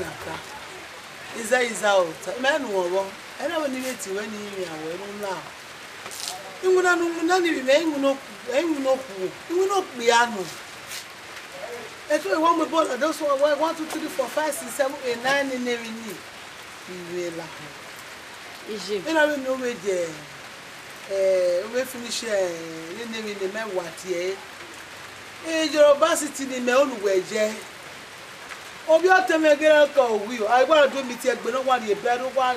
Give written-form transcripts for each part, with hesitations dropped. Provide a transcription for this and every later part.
aka. Iza out. Man wo. I don't need it when you are well now. You will not be piano. That's why one more those 1, 2, 3, 4, 5, 6, 7, 8, 9 in every knee. You will laugh. And I will know where there. We finish in the man what ye. Your obesity in my own way, Jay. Oh, you have to make it go. I want to meet you, but no one you better one.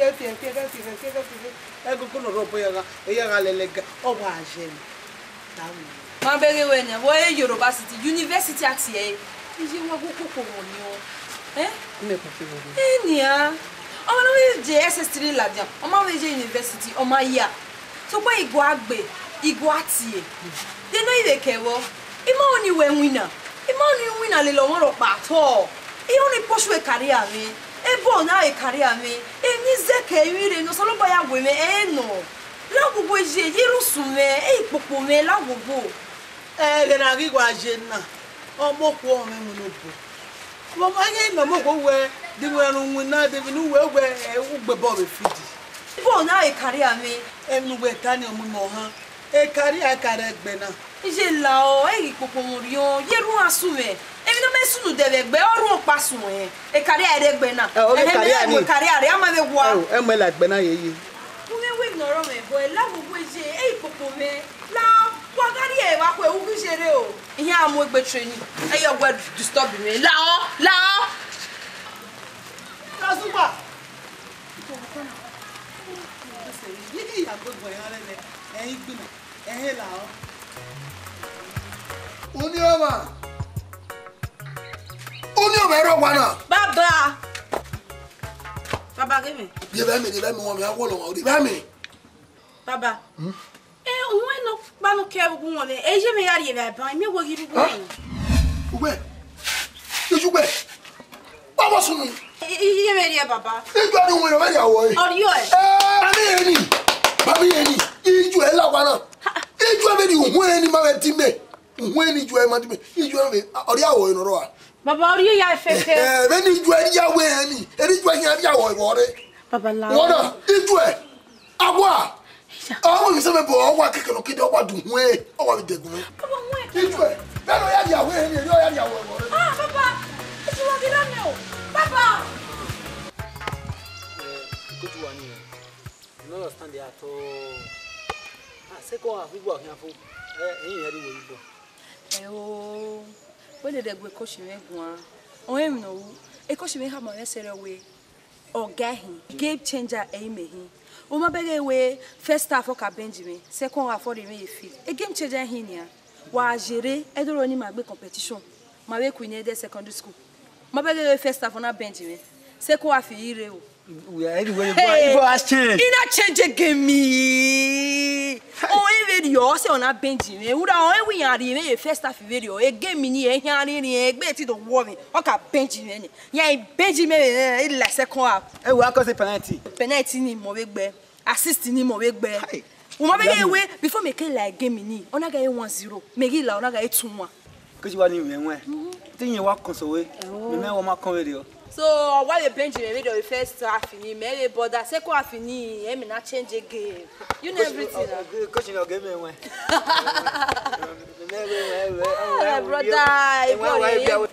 I go to rope a young leg. Oh, why, Jane? My baby, where your university at here? Is you want to cook on you? Eh? Enya. Oh, no, JSS3 Ladia. On my university, on my year. So, why Iguagbe, Iguati? They know they care. Imoni when winner. Imoni winner little more of battle. He only push with career me. A born I career me. A Nizeke, you know, solo by a women, eh no. Lago boys, Yerusume, a popome, lago bo. Eh, then I give a jenna. Or more woman will go. Well, I ain't no more where they were not even where a Bobby Fiji. Born I career me. And we were Tanya Mumoha. A career carrot benna. J'ai là, et Popomorion, Yeru assume. Et non, mais sous nous devait béor pas soin. Et carrière de Bena. Et carrière, I'm a voir. I'm like Benaye. Vous me ignorez, mais là, vous pouvez, et Popome. Là, what are you, what will you say? Here I'm with training. And you're going to stop me. Là, Kazuba. Unioma. Unioma wana. Baba. Baba, give me. Give me one. I want to give me. Baba. When no man care woman, Asia may arrive by me. Will you go? Where? Did you wait? What was you? You made it, Baba. You got to win away. Or you? Baby, you wana. You have any when you married to me. When you are mad, you have a in a row. Baba, you are affected. When you are Yahweh, and it's when you have Yahweh water. Baba, water, it's where. Agua. Oh, some people are can look at what to wear or the way. It's where. Then I have Yahweh and you have Yahweh. Ah, Papa, it's what you don't know. Papa. Good one here. You don't understand at all. We work here for oh, when did they go coaching? Oh, I know. A coaching have my necessary way or game changer. Aiming. Oh, my big way, first half for Benjamin, second half for the May feet. A game changer here. Was Jere, I don't only my big competition. My way queen at secondary school. My big first half on a Benjamin, second half year. We are everywhere. In a change again me. Oh, video, say on a Benjamin. Would I we are the first half video? A game me, a handy, a betty the warming. Okay, Benjamin. Yeah, Benjamin, like second half. I work as a penalty. Penalty in Mobig, assisting him Mobig Bear. Away before making like game me. On a guy 1-0. Make it loud, I got 2-1. Because you are in where? Think you walk away. Remember my video. So while you Benjamin video first half in maybe but that second half in I mean not change again. You know everything. Coach you give me one. Brother,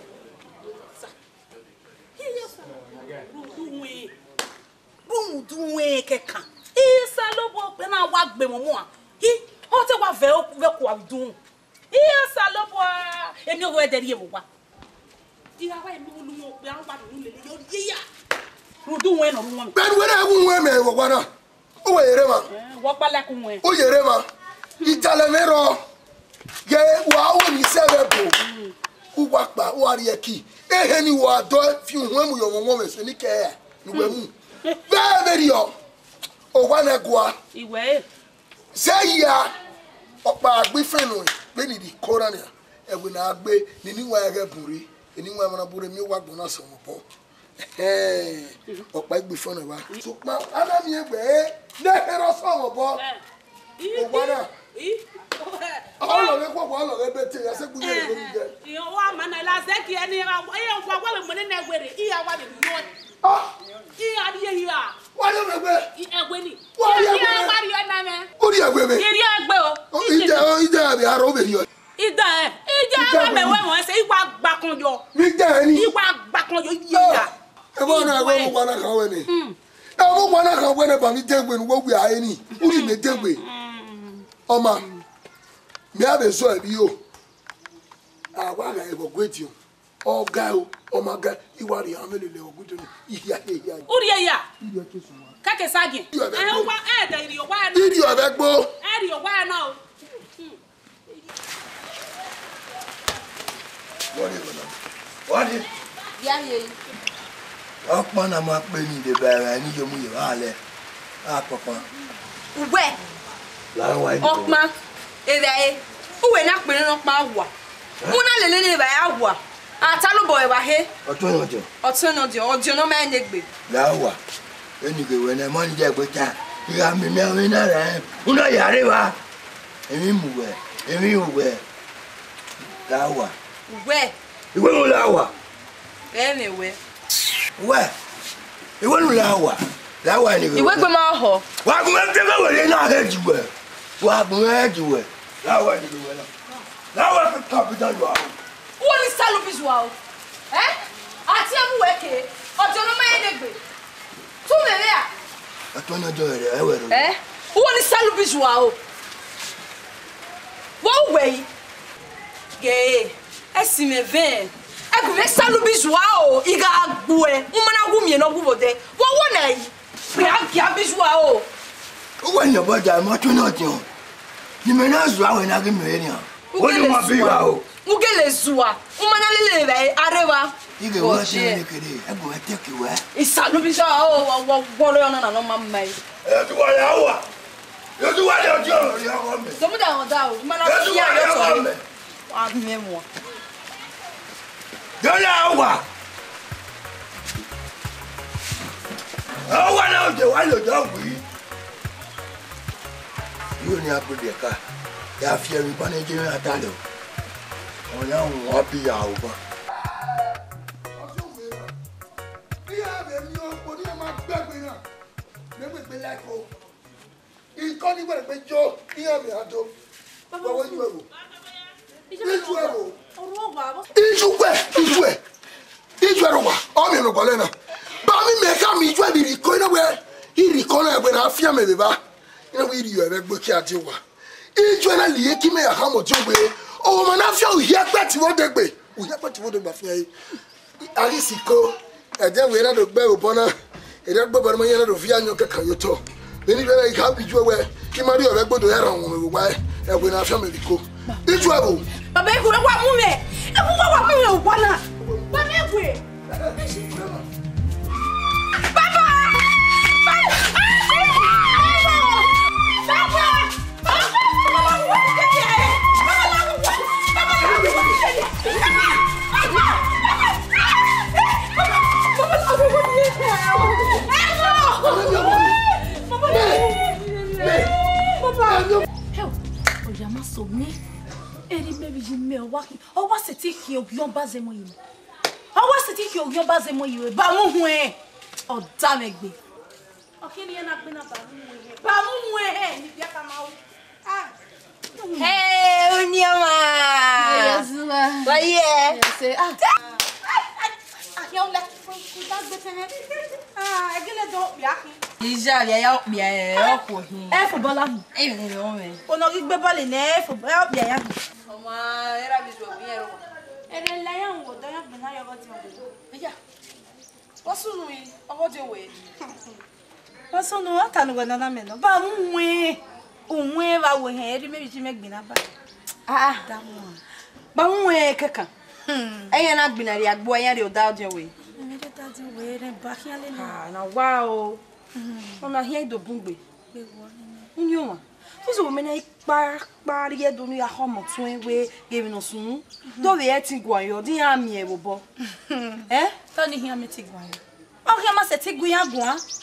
boom doing keka. Isa lobo pe na wa gbe mo mo. Hi, o te wa ve ko wa dun. Isa lobo emi o we deri e mo wa. Ira wa emi wo lu mo pe an pa dun le yo yeya. Rudu wen no mo. Ben we na wu we me wo wana. O we yere ma. Wo pa la kun wen. O yere ma. Itale mero. Ye wa wo ni sebe bo. U wa pa o ari eki. Ehe ni wa do fi hu mu yo mo me se ni ke ya. Ni we mu. Very yo. O wa na gwa. Iwe. Say ya. Opa agbe fenu. Be ni di korania. E we na agbe ni ni wa ga buri. Ni wa na buri mi wa gbona so mo po. Opa agbe fenu wa. So ma ana mi egbe. Ne hero so mo po. O wa na. All of what all of everything. I said, you want man, I last day, and you are what money never ready. You are what you want. You are here. What are you? What are your name? Who are you women? You are well. They are over here. Say walk back on your. You walk back on your year. I want to go in. I want to go about me when what we are any. Who did they tell me? Oh, man. Me have a soul you. I want to go with you. Oh, girl. Oh, my God. You are the family. Uria. Kakesagi. I want to add your wine. Did you have a bow? Add your wine now. What is Yeah. Okman am up in the bear and you move ale. Ah, papa. Where? Okma. Who were not bringing up my war? Una lele by agua. A talo boy wa he. Otonojo, or no man negbe. Lawa. Anyway, when I'm on there with that, you have me now in a Una Yariva. And you move. And you were. Lawa. Where? You won't allow. Anyway. Where? You won't allow. That one you went with my hole. What will take away in our head you were? What will I do? That one you will. Now I can copy that you are. What is Salopis wow? Eh? I tell you, okay. Or do not mind it. Two there. I don't know it. Eh? What is Salopis wow? What way? Gay. I see me vein. I could make Salopis wow. Iga bue. Umana gumi no go there. What one I? We have Gabis wow. When your body, I'm not you. You may not swallow and I can marry you. What do you want to be out? Ugele Zua. Umana lele Areva. You can watch it. I'm going to take you where? It's Salopis wow. What on and my mind. That's 1 hour. You do what you're doing. Some down. Man, I'm here. Don't know. Oh, one out the one you don't we. You only have to be a car. You have fear in Panagin at all. Oh, now, what be over? He's calling what a Joe. Here we are, Joe. But what you have? Baba, you know what, woman? And what wanna? What way? Eri baby jime waki. O wa seti ki ogyon baze mo yi. O wa seti ki ogyon baze mo yi. Ba mu hu e. O da megbe. O kini e na gbe na ba mu hu e. Ba mu hu e ni bia ka ma o. Ah. Hey, Onyama. Yes, Ba ye. Yes, ah. Yo la ku da gbe tene. Ah, egele do bia ki. Ija ya bia ko hin. E football am. E ni o me. Ono ri gbe ball ni e football bia ya. Oma era bisu o yero. Ere la ya ngo do ya gbe na yo go ti o. Ya. Wasunu yi, ogo je we. Wasunu ata no gwana na me no. Ba mu nwe. Onwe ba we he ri me bi ti me gbe na ba. Ah, ba mu e keka. Eya na gbe na ri agbo eya ri o da je we. Me de ta di we re ba kian le ni. Ah, na wa o. Mama hia do bungbe. Pe wo ni. Nyoma. Fizo o me na pa ri e do nu ya homo tun we ge no sunu. Do we e ti gwan yo din ami e bobo. Eh? To ni hia me ti gwan. O ke ma se ti gwan ya gwan.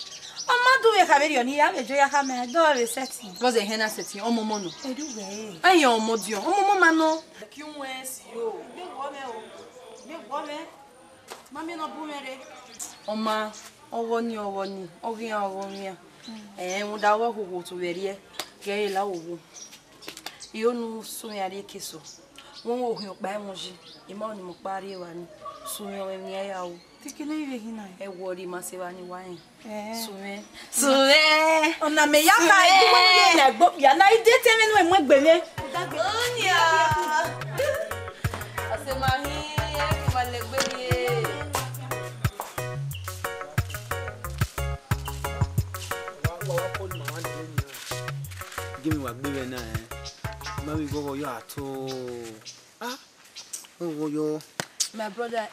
Amadu we kaberi oni ya bejo ya kama do resetting. Because hena setting o momo no. Eduwe. Ayo omodio. O momo ma no. Ki un si yo. Me wo me. Mami no bumere. Oma owo ni ogian. Unda wo hugo to werie. Ge la owo. Iyo nu so ya re keso. Won wo hin pa emoji. Ima oni mo pare wa ni. Sume o mi ya o. Tikile iwe hina. E wori ma se wa ni wa yin. Sume. Ona me ya ka idumo ni na gbo ya na ide teme no emo gbele. Onya. Ase ma hin e ma le gbe ni e. Give me what baby na Mami go yo ato. Oh yo. My brother,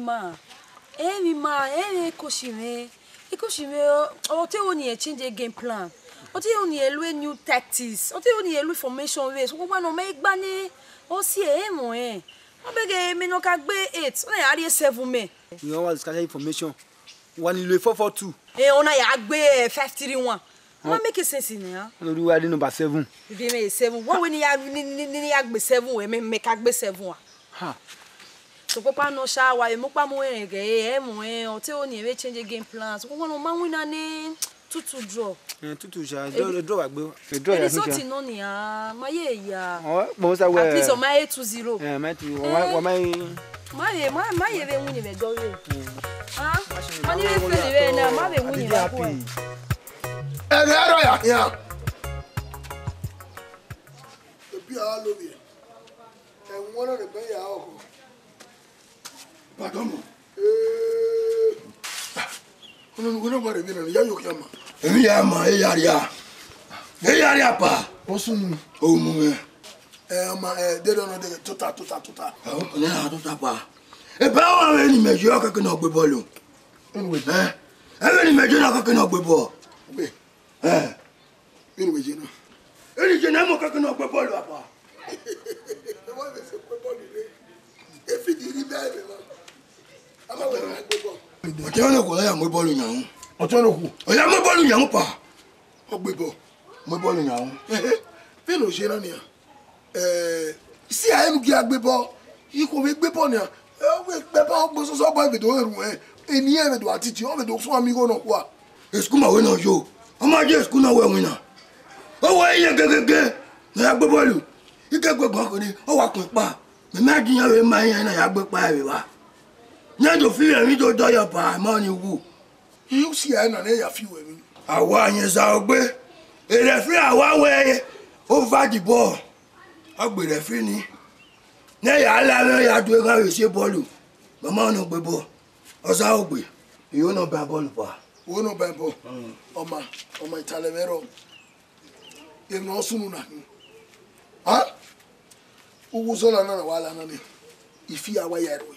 Koshime. Ote oni change game plan. Ote oni elwe new tactics. Ote oni elwe formation ways. Wo no me gbani. O si mo Obege me no ka gbe 8. Ona ya 7 me. We always catch information. One ile 442. Ona ya gbe 531. Ma make sense ni ha. No do wadi number 7. Bi me 7. Wo ni ya gbe 7 we me ka gbe 7 Ha. So papa no sha wa mo pa mo ege o te o ni e change game plans wo no ma win ani tutu draw Tutu sha draw agbe draw ya so ti no ni ah ma ye ya mo sa we at least o ma 820 ma ti wa ma ye be win be do re ah ma ni be fe le na ma be win ba ko Ero ya ebi a lo bi won no be ya o Pardon. Ono bare bi na ya yo kiama. Emi ya ma e yaria pa. Osun o mu me. Ma de do no de tota. O ne ha tota pa. E ba wa we ni meji o ka na gbe bolu. Anyway, e ni meji na ka na gbe bo. Gbe. Anyway, je na. Eni je na mo ka na gbe bolu apa. E wa be se gbe bolu le. E fi di ri ba be ma. Ọ̀tẹ́ ọ̀nà kò láyà mọ́ bọ́ọ̀lù yàn. Ọ̀tẹ́ ọ̀nà kò. Ọ̀yà mọ́ bọ́ọ̀lù yàn pa. Ọgbẹ́bọ̀ mọ́ bọ́ọ̀lù yàn. Bí ló ṣe náà nìyà. Sí àyẹ̀mú kí a gbé bọ́. Yìí kò fi gbé bọ́ nìyà. Gbé bọ́ gbé sọ́sọ́ bọ́ ìbèdò ẹ̀rù ẹ̀. Ènìyàn ìbèdò àti tì ọ́ ìbèdò fún àmì ìgbóná kú à. Èsùkú màwé náà yó. Ọmọ ajé èsùkú náà wẹ̀ wìn náà. Ọwọ́ ẹ̀yẹ gẹ́gẹ́gẹ́ náà yà gbé bọ́ọ̀lù. Ike gbẹ̀gbọ́n kò ní ọwọ́ àkùn pa. Mẹ̀mẹ́ àdìyàn rẹ̀ máa ń yẹn náà yà gbé pa ẹ̀rẹ̀ wa. Nyando fi emi to do ya pa ma ni wu. You see I na ya fi we mi. Àwa yẹn za ogbe. E referee àwa we over the ball. Agbe referee ni. Na ya la ya do ga we se bọ́ọ̀lù. Mama no gbe ball. Oza ogbe. You no ba ball pa. We no ba ball. Oma Italemero. E no sunu na. Ha? Uwu so na na wala na ni. Ifi àwa ya ro.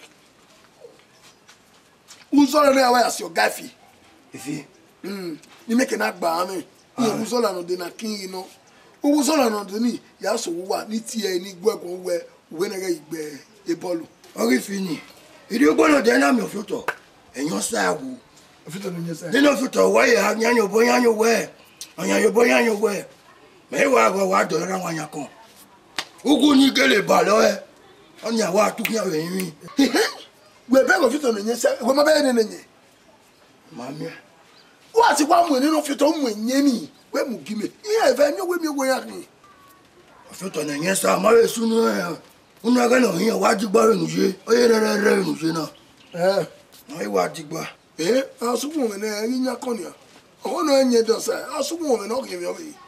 Uzola na wa as your gafi. Ifi. Ni make na gba ami. Ni uzola no de na kin no. Uzola no de ni ya so wa ni ti e ni gbegun we na ga igbe e bolu. Ori fini. Iri ogbono de na mi ofuto. Eyan sa wu. Ofuto no nyesa. De no futo wa ya yanyo bo yanyo we. Yanyo bo yanyo we. Me wa go wa do ra wan yakon. Ugu ni gele ba lo e. Onya wa tu ki awe yin. We beg of it on the yes, we ma be ni nye. Mami. What you want when no fit on when yeni? We mu gime. Here even you we me we yan. Fit on the yes, ma we sunu e. Una ga no here wa jigba nu je. Oye re nu je na. Ai wa jigba. Asugun me na yin yakon ya. O no enye do sa. Asugun me no give me obi.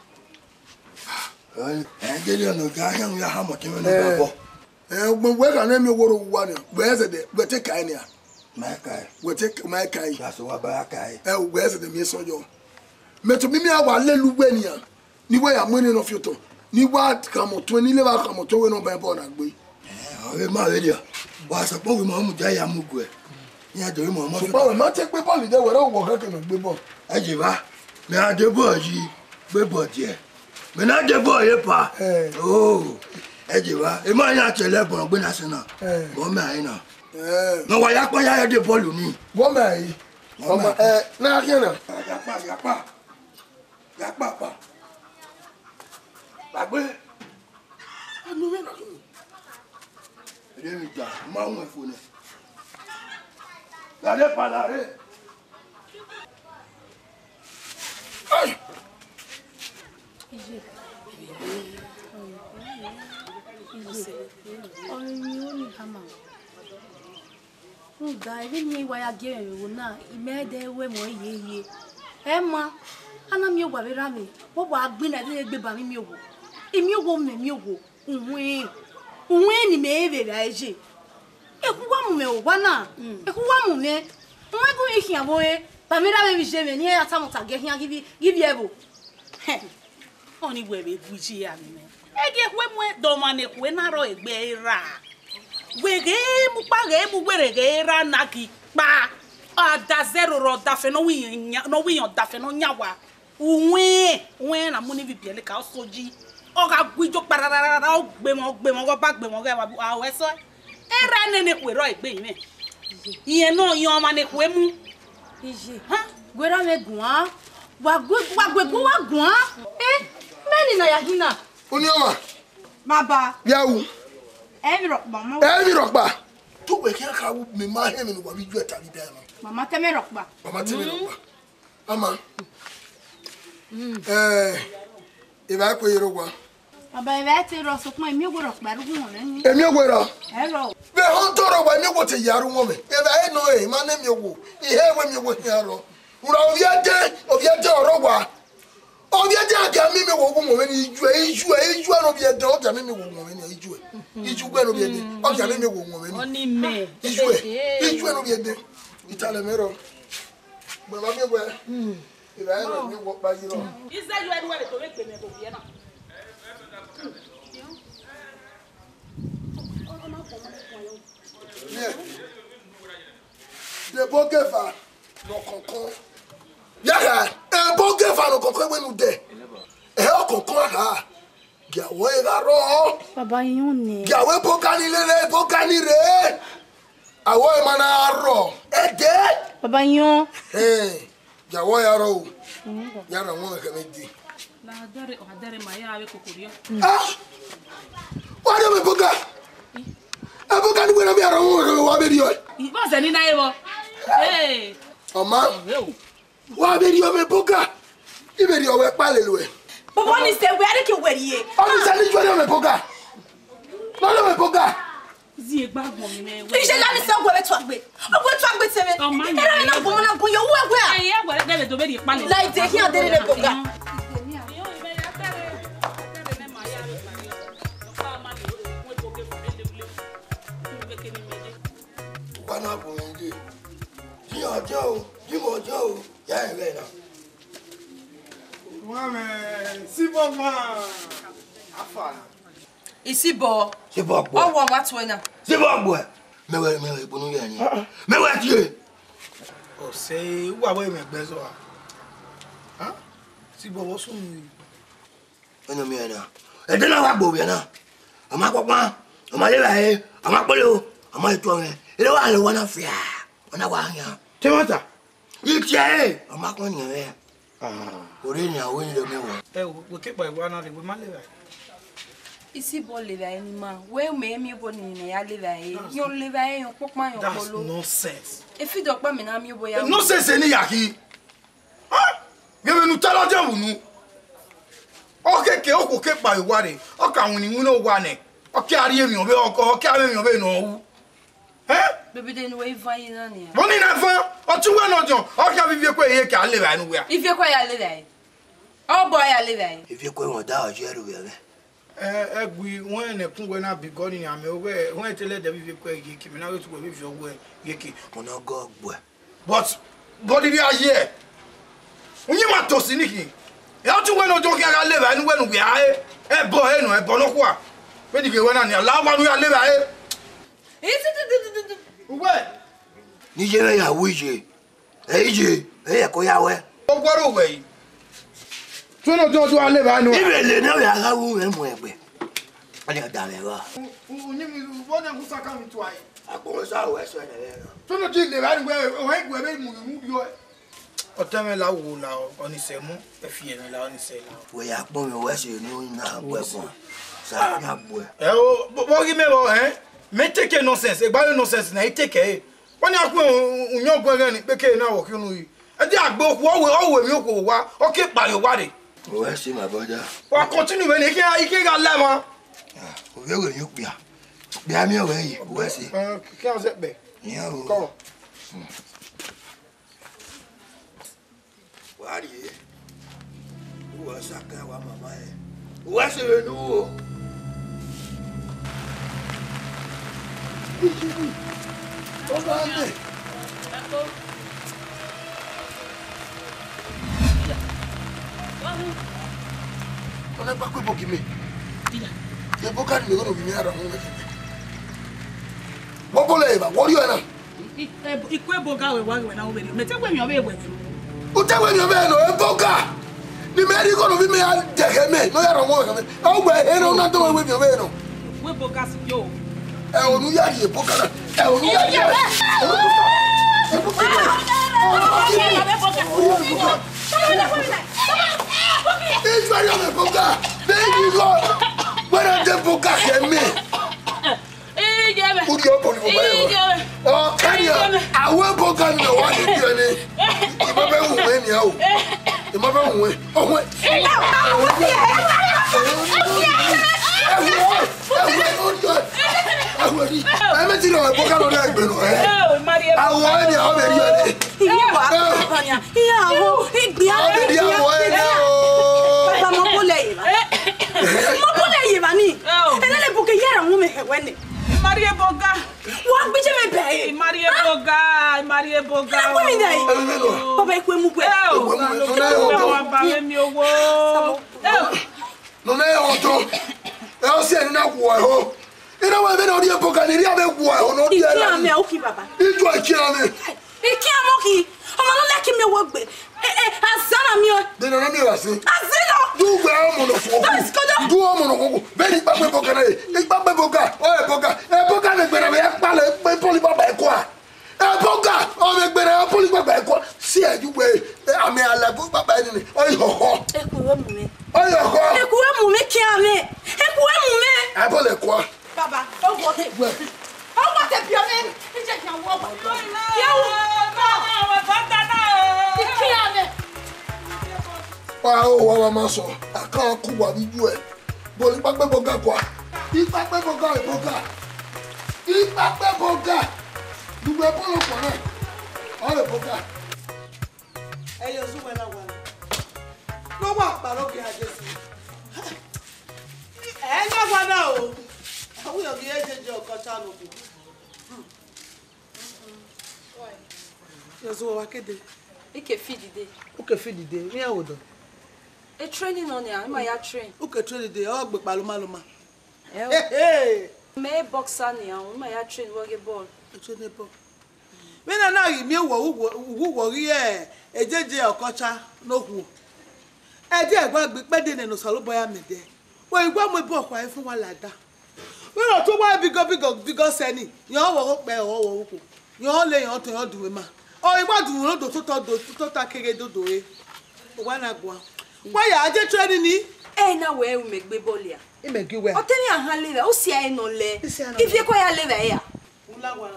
Gele no ga yan ya ha mo te me no ba bo. We can name you one. Where's the take Kania? My kai. We take my kai. That's what by kai. Where's the mason? Met me, I will let Luwenia. Ni way I'm winning of your tone. Ni what come on 20 level come on to no by born and way. My lady was a poor mom, Jaya Mugwe. Yeah, the woman. So, not take my body there were all working on Bibo. Ajiva, may I do boy, Bibo, dear. May not the boy, pa. Oh. Ejiwa, e ma yan tele bon gbe na sina. Bo me ayi na. No wa ya pa ya de bọ́ọ̀lù ni. Bo me ayi. Na kian na. Ya pa Yapa. Yapa. Bagbe. Anu me na so. Ede mi ja, ma won efo ne. Dale palare. Ai. Even me why I gave you now, it made their way more ye. Emma, and I'm your baby rami. What was been at the baby by me? If you woman, you go. When you may be a one me, one now. A woman, why go you here, boy? But me, I will shame and here at some time. Get here, give you a book. Only way with you, I get when Dominic when I wrote Beira. We game where naki ba da zero da fe no we on da fe no nyawa when na money bi biele ka soji o ga gwijo pararara o gbe mo go ba gbe mo ga wa so era ne kwe ro igbe yin iye no yan ma ne kwe mu ije ha gwera me gun wa gwe gun meni na yahina Onioma. Baba. Yawu. Every rock, Mama. Every rock ba. Tu we can ka me ma he me no wa bi ju etari bia no. Mama teme rock ba. Mama teme rock ba. Ama. E ba ko yero gwa. Baba e va te ro so kuma mi go rock ba ru won ni. E mi go ro. Hello. Be hon to ro ba mi go te yaru won me. E ba e no e ma na mi wo. E he we mi wo yaro. Ura obiade oro gwa. Obiade aga mi me wo wo mo ni iju no biade o ja mi me wo mo ni iju. Iju gbe no biade. O ja mi me wo mo ni. Oni me. Iju no biade. Itale mero. Gbe ma mi gbe. E ba e no mi wo pa yiro. Is that you anywhere to make me go here now? De bogefa no konkon. Yaga, e bogefa no konkon we nu de. E o konkon ha. Gawe garo. Baba yone. Gawe bokani re. Awo e mana ro. E de. Baba yon. Gawe yaro. Yaro mo ke meji. La dare ma ya ave kokorio. Ah. Wa de me boga. Aboga ni we na bi aro wa be dio. Ibo se ni na ewo. Eh. Oma. Wa be dio me boga. Ibe dio we pa le lo e. Baba ni se we are ke weriye. Oni se ni jore me boga. No lo me boga. Zi egbagbon mi me. Ise la ni se go be to agbe teme. Era na go na go yo we we a. Eh, agora debe do be di pa le. Like de here dere le boga. Bana bo nje. Ji ojo o, ya e be na. Mame, si bon ma. Afa. Isi bo. Se bo gbo. O wo wa to na. Se bo gbo. Mewe bonu ya ni. Mewe ti. O se wa we me gbe so a. Ha? Si bo wo sun ni. Eno mi na. E de na wa gbo bi na. Ama popa. Ama le la e. Ama polo. Ama eto e. Ile wa le wana fia. Wana wa nya. Te mata. Ike. Ama ko ni e. Ore ni awo ni le mi wo. E we ke pa iwa na le we ma le ba. Isi bo le ba ni ma. We me mi bo ni na ya le ba e. Yo le ba e yo popma yo That's polo. nonsense. E fi do pa mi na mi bo ya. Nonsense ni yaki. Ah! Gebe nu talo je wunu. O ko ke pa iwa re. O ka wun ni wunu wa ne. O ki ari emi obe o ki ari emi obe no wu. Baby den we va yi na ni. Boni na fa, o tu we no jon. O ka vivie ko ye ka le ba nu we. Ifie kwa ya le ba e. O boy ya le ba e. Vivie ko won da o je ru we. Egui won ne kun we na bi god ni ame we won tele de vivie ko ye ki mi na we tu we vivie we ye ki. Ona go gbo. But god bi aye. Onyi ma to si ni ki. E o tu we no jon ki ara le ba nu we nu we aye. E bo no kwa. We di ke we na ni ala wa nu ya le ba e. Uwe. Ni je be ya wuje. E ko ya we. O gwaro we yi. Tu no to ale ba nu. Ibe le na ya ga wu me mo egbe. Ani da le ba. Onyi mi bo na ku saka mi tu aye. Apo sa we so na le. Tu no ti le ba nu we o he gbe be mu bi o. Oteme la wo la onisemu efiene la onise la. We ya pon mi we se no na gbon. Sa ya bo. Bo gi me bo me take nonsense. E gba nonsense na take. Wọ́n ní akú unyo gwen ni pe ke na wo kinu yi. E di agbo ku o mi ko wa. O ke pare wa de. We se my brother. Wa continue we ni ike ga le mo. O we we yo pia. Bia mi o we yi. We se. Ki an se be. Yeah. Ko. Wari. Wo saka wa mama e. Wo se we no. Ogande. Ona pa ko boki me. Ya boka ni go mi ara mo me. Wo bole ba, wo ri ana. Ikwe boga we na we me te gwe mi obe egwe. O te we mi obe no e boka. Ni me ri go no bi me ya dege me, no ya ro mo me. O gbe e no na to we mi obe no. We boga si yo. E onu ya ri e boka na. E onu ya ri. It's very on the boka. Baby God. When I the boka can me. Put your body for oh, can you? I will boka no one to do any. If I be win you. If I be win. Oh wait. I'm a tino boka no like no eh. I want you over here. Maria Boga. What be me pay? Maria Boga. Maria Boga. Papa kwe mu kwe. No na oto. E o se ni na wo ho. Ina wa be na odi Boga ni ri abe wo ho no di ala. Iki ame o ki baba. Ijo iki ame. Iki amoki. Omo no like me wo gbe. Azana mi o. De na mi wa se. Azina. Du gbe o mo no fo. Du o mo no ko. Be ni pa pe Boga na e. Ni pa pe Boga. O e Boga. E Boga le gbe na be pa le pe poli baba e ko a. E Boga o me gbe na poli baba e ko. Si e ju we ame ala bo baba ni. O yi ho. E ko wo mu me. O yi ho. E ko wo mu me ki ame. E ko wo mu me. A bo le ko. Baba, o wo te. O wo te bi o me. E je kan wo ba. Ye wo. Iki ame. Wa ma so. Aka ku wa bi ju e. Bo ni pa pe Boga ko. Ipa pe Boga e Boga. Ipa pe Boga. Du gbe po lo ko na. O le Boga. E yo su na wa. No wa pa lo ke aje si. E na wa na o. Awu yo ge je oko cha no ku. Yo so wa kede. Ike feed O ke feed de. Mi awodo. A training on ya, ma ya train. O ke train de. O gbe paloma. Eh. Me boxer ni an, ma ya train wo ge ball. O train de ball. Mi na yi mi wo ri ejeje okocha no ku. E di egba gbe pede ne no salo boya me de. Wo igba mo bo kwa fun wa lada. We no to wa bigo seni. Yan wo pe wo ku. Yan le yan to yan duwe ma. O igba du no do to ta kere dodo e. O wa na gwa. Wa ya aje training ni. Eh na we me gbe ball ya. E me gi we. O temi ahan le o si ai no le. If ye ko ya le ve ya. Ula wa.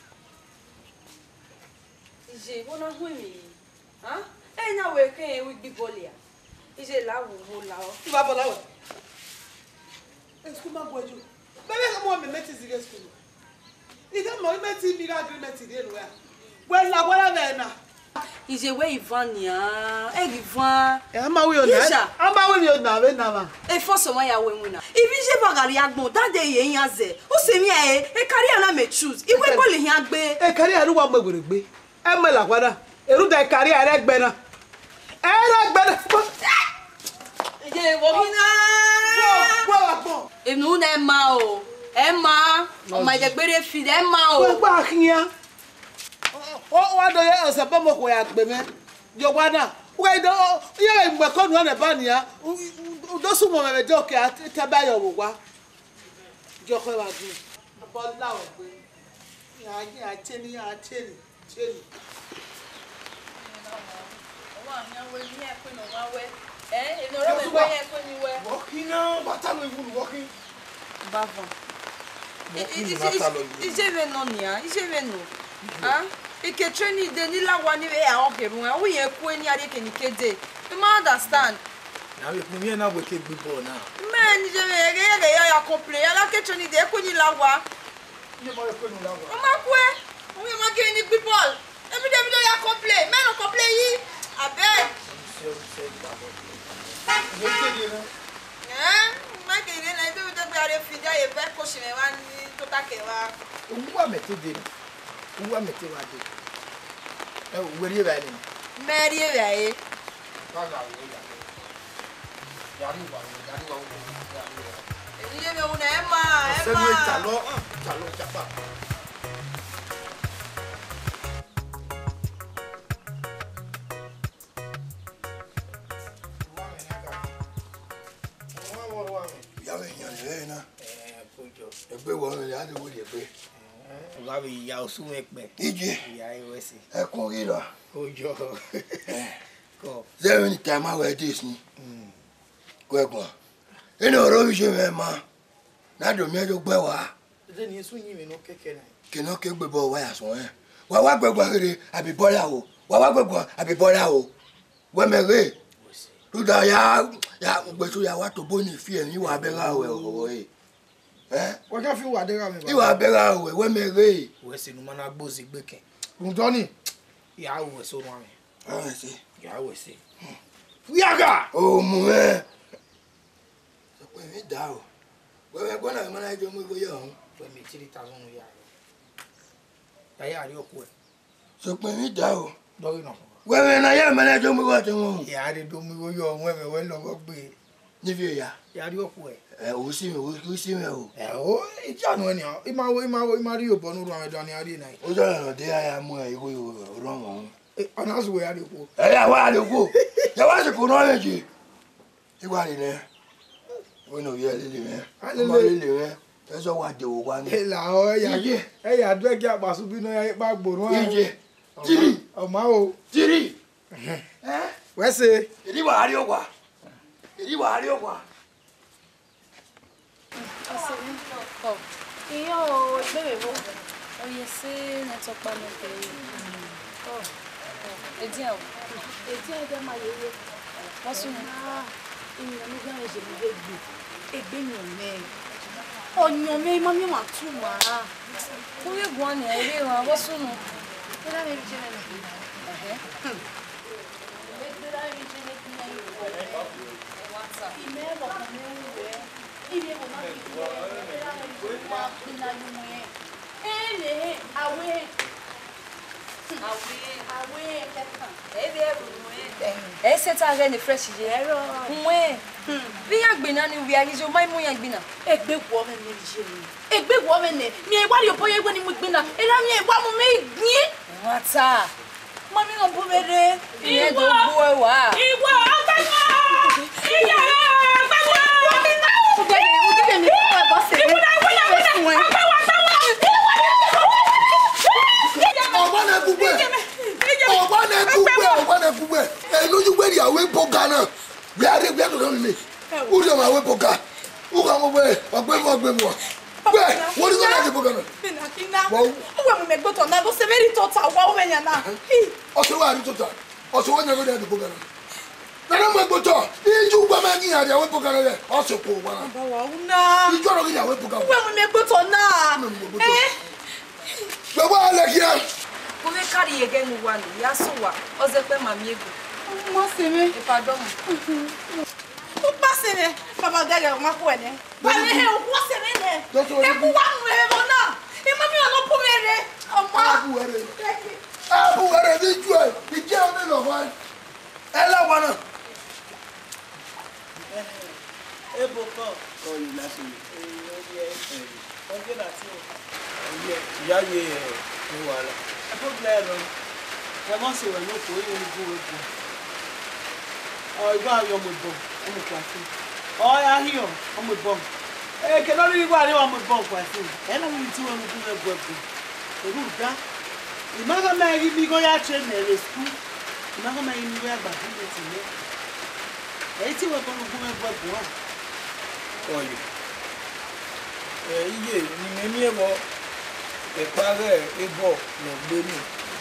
Ije wona hu mi. Ha? Eh na we ke we gbe ball ya. Ije la wo la o. Ba bola we. Esku ma boju. Bebe mo me meti zige school. Ida mo meti mi agreement de no ya. We la bola ve na. Ije we Ivan ya. Ivan. E ama we ona. Ama we ona we na ma. E force mo ya we mu na. Ibi je bagari agbon that day yen yaze. O se mi e career na me choose. Iwe ball hin agbe. E career ru wa mo gbere gbe. E me la kwada. Eru da career re gbe na. E re gbe na. Ije wo hina. Wo wa gbon. Enu na ma o. E ma. O ma je gbere fi de ma o. Wo gba kiyan. O wa do ye ose bo mo ko ya gbe me. Jo wa na. We do ye mgbe ko nu na ba ni ya. Do su mo me jo ke te ba yo wo wa. Jo ko wa du. Bo la o gbe. Ya cheni. Walking now, batalo even walking. Bavon. Ije no nia, ije no. Ah? Ike training de ni la wani e a okeru e wo yen ku eni ade ke ni kede. You understand? Now you me na we ke gbo now. Man, je me ya complain. Ya la ke training de ku ni la wa. Ni mo ko ni la wa. O ma ku e. O ma ke ni people. Every day we ya complain. Men no complain yi. Abeg. Ma ke ni na do de gba re fi ja ye be ko se me wa ni to ta ke wa. Uwa metede. Uwa mete wa de. Weri ba ni. Meri ba ye. Ba ga wo ya. Yari wa. Iye me una ema. Se no talo chapa. Egbe wo ni ya de wo de pe. Wa bi ya osu epe. Ije. Ya iwesi. Ekun ri lo. Ojo. Ko. Zero ni time awe this ni. Ko egun. Ene oro bi se me ma. Na do mi do gbe wa. De ni esu yin mi no keke na. Ke no ke gbe bo wa ya so wa gbegbo re abi bola o. Wa gbegbo abi bola o. We me re. Lu da ya gbe so ya wa to bo ni fi en wa be ra we o e. What have you there? You are better away. When me re. We see no man agbozi gbeke. Undoni. Ya we so one. Ah, see. Ya we see. Yaga. Oh, mo eh. So pe mi da o. We me gona man ajo mo go yo. We me 3,000 ya. Ya ri oku e. So pe mi da o. Dori no. We me na ya man ajo mo go te won. Ya ri do mi go yo we me we lo go gbe. Ni fi ya. Ya ri oku e. O si me o. O ija no ni o. Ima ri obo nu ru àwọn do ni ari na. O jo na de aya mu e ko ro won. Ona so we ari ko. Ya wa ari ko. Ya wa se ko no meji. Igwa ri le. We no ye le me. Ma le me. E so wa de wo wa ni. E la o ya. E ya do ki apasu bi no ya pa gboro. Ije. Tiri. O ma o. Tiri. We se. Iri wa ari o kwa. Oh, io bevevo. Oh, yes, non so pas non plus. Oh, et bien. Et bien, de ma yeye. Posso não? Il me dit que je vais bien. Et bien, oh, non, mais maman m'a tout moi. Pour le bon, il est là, posso não? Elle a mis le Esse tá vendo fresh de ero. Mwe. Vinha gbina ni wi ari jo mai mu yan gbina. Egbe wo me ni je ni. Egbe wo me ne. Mi e wa ri opo ye gbe ni mu gbina. E la mi e wa mu me gbin. Wata. Mami no bu mere. Iye do bu e wa. Iwo agbawo. Iye agbawo. Udi mi ko e bo se. Lójú gbé ìyàwó ìpọ̀gà náà bí a rí bí a tó lọ́nà ní ó dẹ̀ máa wé pọ̀gà ó kà mọ́ bẹ́ẹ̀ ọgbẹ́ mọ́ bẹ́ẹ̀ wọ́n ní sọ́nà àti pọ̀gà náà. Ó wẹ̀ mú mi gbọ́tọ̀ náà ló ṣe méjì tó ta wá ó mẹ́yàn náà. Ọ̀sẹ̀ wà ní tó ta ọ̀sẹ̀ wọ́n nyẹ́ àti pọ̀gà náà. Nana mọ̀ gbọ́tọ̀ ìjú gbọ́ máa ń yàn àwé pọ̀gà náà ọ̀sẹ̀ kò wá náà. Ìjú ọ̀rọ̀ kì í àwé pọ̀gà. Ó wẹ̀ mú mi gbọ́tọ̀ náà. Gbogbo alẹ́ kí ẹ. Kò fẹ́ kárí yege nu wa ni ya so wa o ze pe mami ego. Mo se me. E pardon. O pa se me. Baba gaga ma ko ene. Ba me he o ko se me ne. E ku wa nu e mo na. E mami o no po mere. Abu were bi ju e. Bi je o ne lo wa. E la wa na. E bo ko. Ko yi la se. O ge na ti o. Ya ye wala. E ko glero. E mo se we no ko yi ni bu ego. O igba yo mo bo. O mo kwa si. O ya hiyo. O mo bo. E ke no ri igba ni o mo bo kwa si. E na mi ti wo mo bu ego ego. Eru da. Imaga ma ri mi go ya train na le school. Ma ko ma inu we agba fun le ti le. Èyí tí we ko mo gun e bo bo wa. Oye. Iye ni me mi ebo e pare ebo no gbe mi.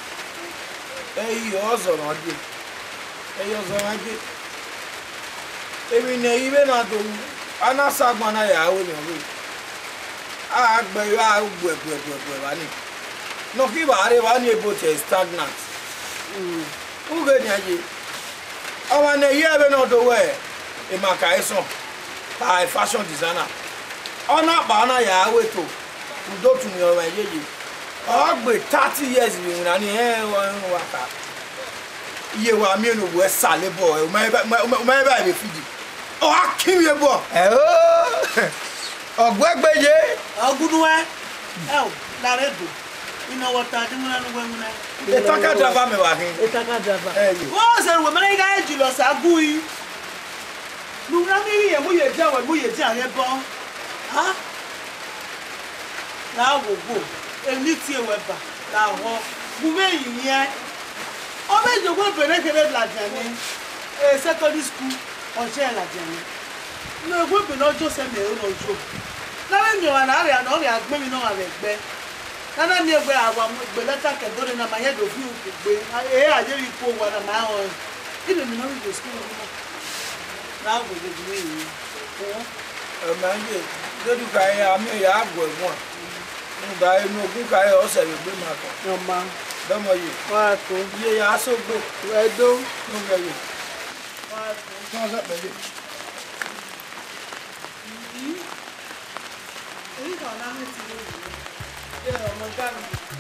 Yo zo no ade. Yo zo ade. Èmi ne ibe na do ana sagba na ya we mi. Agbe yo agbe ba ni. No ki ba re wa ni ebo te stagnant. Uge ni aje. Awa ne ye be no do we e maka eso. Ta fashion designer. Ona ba na ya we to. Udo tu mi o ma yeje. Agbe 30 years bi una ni wa ka. Iye wa mi no we sale bo e ma ba be fidi. O akim ye bo. Ogbegbeje Ogudu e. La redo. Ina wata di muna no gwemuna. E taka driver me wa hin. E taka driver. Wo se we mena ga eji lo sagu yi. Nu na mi ye mu ye ja we mu ye ja re bo. Ha? Na wo go. Eni ti e we ba. La ho. Bu me yin ye. O me jogo bere kere la jani. Secondary school o je la jani. No go be no jo se me o no jo. Na mi wa na re na o re agbe mi no wa re gbe. Nana mi egbe awa mo gbe leta ke do na ma ye do fi gbe aje ri ko wa na ma ho ibe mi no ri go school mo na go de mi yi ma nje do du ka ya mi ya agbo egun ngba inu ogun ka e o se le gbe ma ko no ma do mo yi wa ko ye ya so gbe edo no gbe yi wa ko so se pe le e ko na mi ti yeah, my God.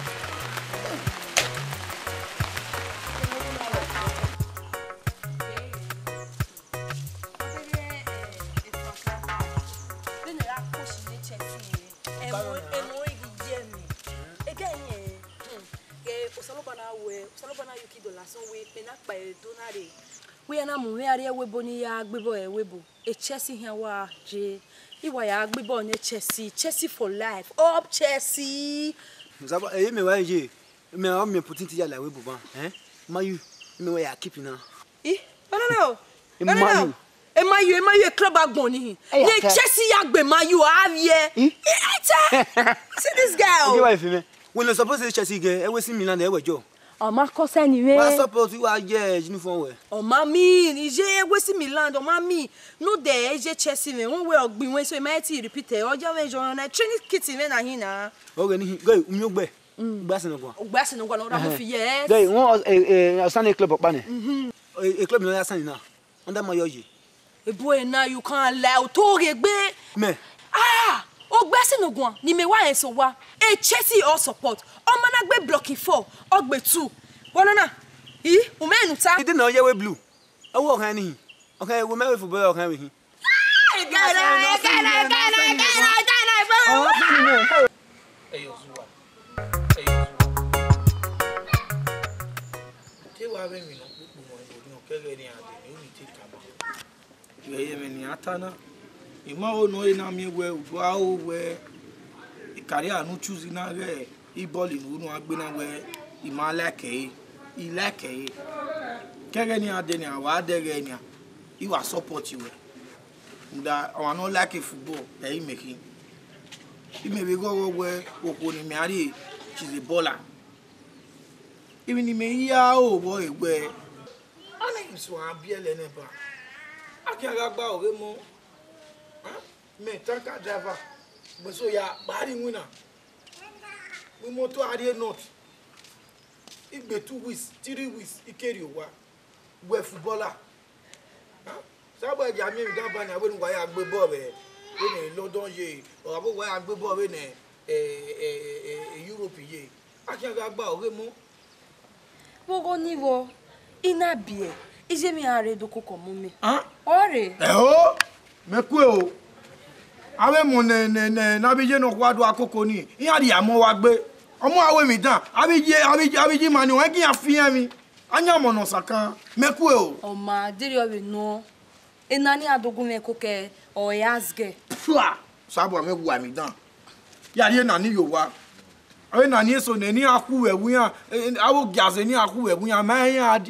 We are not moving area webonia gbebo e webo e Chelsea here wa je iwa ya gbebo ne Chelsea for life up Chelsea Zaba e me wa je me wa me putinti ya la webo ban mayu me wa ya keep na no mayu e club agbon ni ne Chelsea ya gbe mayu avie see this girl okay why fi me when you suppose to Chelsea girl e we see Milan e we jo o ma ko se ni we wa support wa je uniform we o ma mi ije we si Milan o ma mi no de ije Chelsea me won we ogbin we so e ma ti repeat e ojo we jo na training kit me na hin na o ge ni go umi ogbe gbase no gwa no ra mo fi yes dey won Sunday club opa ni e club no ya Sunday na under my yoji e boy na you can lie o to re gbe me o gbase no gwan ni me wa en so wa e Chelsea all support o ma na gbe blocking 4 o gbe 2 wonana o me nu ta e dey na ye we blue owo kan ni okay we me we football o kan we hin wa be mi no pupu mo ni o kele ni ade ni o mi ti kama ye me ni atana ima o no ina mi we u a o we ikari anu choose na re I ball in unu agbe na we ima like ileke kele ni ade ni awa ade re ni I wa support you nda awa no like football e making I me be go we oko ni me ari she's a baller even ni me ya o boy we ana so abiele ne ba akiaga gba ore mo me tanka driver but so ya bari winner we moto are not igbe 2 weeks 3 weeks ikeri owa we footballer sabo eja mi gan ba ni awe nwa ya gbe ball we ni London ye o abo wa ya gbe ball we ni Europe ye akiaga gba ore mo Bogo niwo ina bie ije mi are do koko mu mi ore o me ku o awe mo ne na bije no kwado akoko ni iya di amo wa gbe omo awe mi dan abije mani won ki afian mi anya mo no sakan me ku o ma diri obi no enani adogun me koke o yazge sabo me wa mi dan ya ri na ni yo wa Awe na ni so na ni aku ewu ya awo giase ni aku ewu ya ma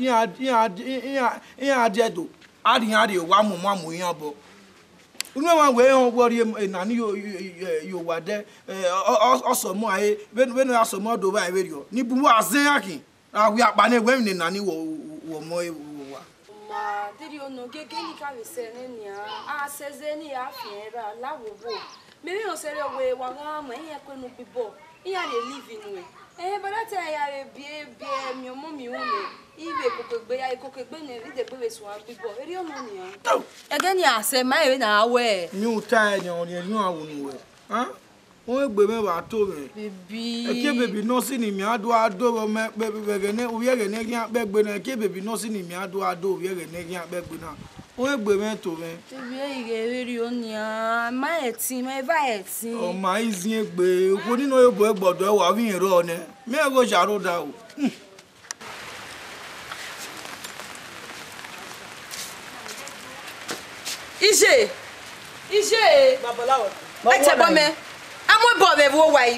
ya adedo adi wa mu yan bo unu ma we on wori na ni yo wade osomo aye benu asomo do ba we rio ni bu azen akin awi apa na we ni na ni wo mo wa ma diri ono gege ni ka we se ni a seze ni a fiera lawo bo me mi o se re we wa ga mo yen ko nu bibo iya le live in we but that ya re bie mi o mo mi wu me ibe kokegbe ya kokegbe ne ri de gbe we so an bibo eri o mo ni an ege ni ase ma e na we mi o ta e ni awu nu we o egbe me wa to me baby e ke baby no si ni mi ado me bebe ne o ye ne gian begbe na ke baby no si ni mi ado o ye ne gian begbe na o egbe me to me baby e ge ri o ni an ma etin ma eva etin o ma izin egbe ko ni no ebo egbodo e wa wi ro ne me go jaro da o Ije babalawo ete bo me amwe bo me wo wai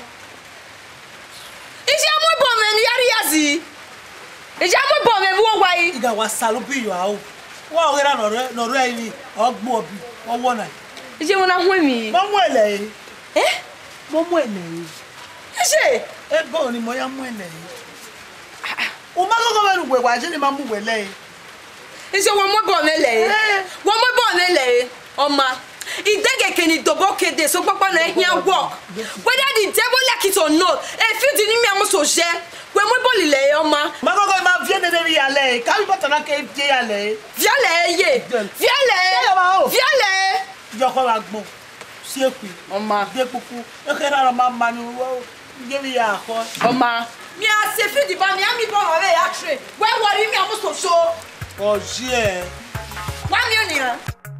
ije amwe bo me ni yari yazi ije amwe bo me wo wai iga wa salubi yo awo wa o ra no re ni ogbo obi owo na ije wona hu mi mo mu ele mo mu ele ije ebo ni mo ya mu ele o ma gogo meru gwe wa je ni ma mu wele ije wo mo bo me le wo mo bo me le oma idege keni dobo kede so papa na ehia work whether the devil like it or not e fi di ni mi amuso je we mo boli le oma ma gogo ma vie ne ri ale ka bi bota na ke je ale viale jo ko wa gbo si eku oma de pupu e ke ra ma ma ni wo je ri ya ko oma mi a se fi di ba mi ami bo ore ya tre we worry mi amuso so o je wa mi oni ha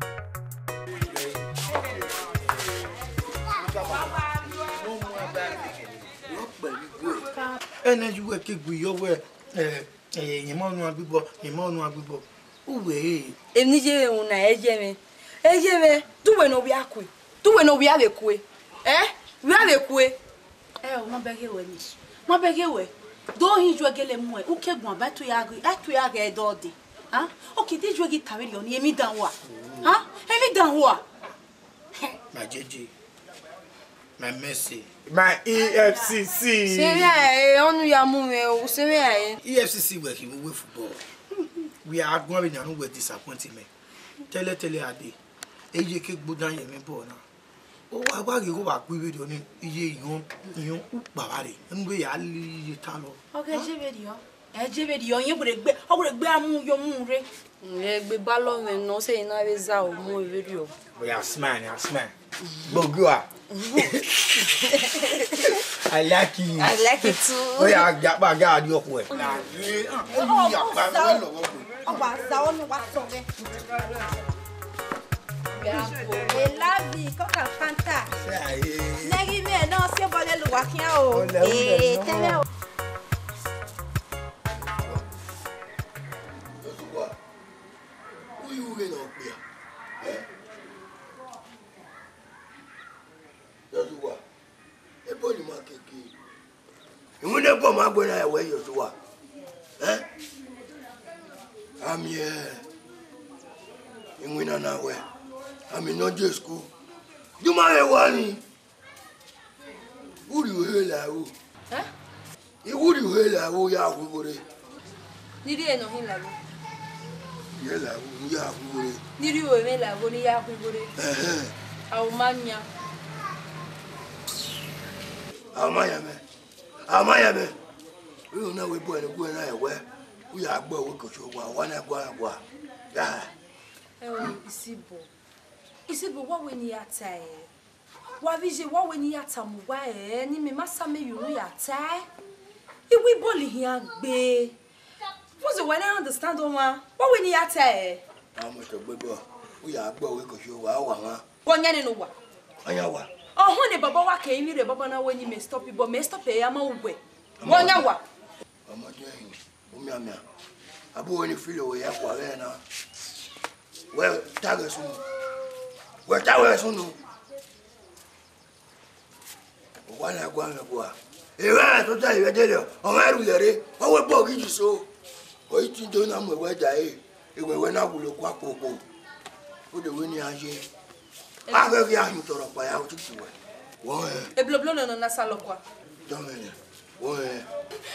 energy we ke gbe yo we yin mo nu agbibo uwe emi je una eje me duwe no bi akwe duwe no bi abekwe wi abekwe o mo bege we do hin ju egele mu e ukegun abatu ya ga do de okay dey ju egi taweri oni emi dan wa my JJ my Messi my EFCC Seri onu ya mu me o seri EFCC we ki we football we are going to no we disappointment tele ade eje ke gbodan yen me bo na o wa gba ge ko wa gbe video ni iye iyan upa wa re nbe ya li ta lo okay je video yin gbe amu yo mu re gbe ba lo me no se ina be za o mu video we are smile Bogua. I like you. I like it too. Oh yeah, get back guard your way. La vie, coca fanta. Negi me no se vole lu wakia o. Tele o. I'm here. In winner now where? I'm in not just school. You my one. Who do you hear like who? Huh? Who do you hear like who? Ya who? Niri no hin la. Ya la who? Ya who? Niri o me la go ni ya who? Au manya. Amaya me. We don't know we boy and go and where. We are boy we go show one and go. Yeah. Isibo what when you atai? Wa vije what when you atamu wa ni me masa me you ya atai? We boli here gbe. What's the when I understand oma? What when you atai? I'm Mr. Bobo. We are boy we go show wa. Wonya ni no wa. Anya wa. Oh honey baba wa ke mi re baba na when you me stop it but me stop e ama ugwe. Wonya wa. Ama jeng. Umia. Abu when you feel we ya kwa na. Well, Tagasun. Well, Tagasun. One I go. Ewa to ta iwe dele. O ma ru lere. O we bo gi so. O ti do na mo we da e. Ewe we na gulo kwa popo. O de we ni aje. Ave ki ahin toro pa ya o ti ti we. Wo e. E bloblo no na salo kwa. Domene. Wo e.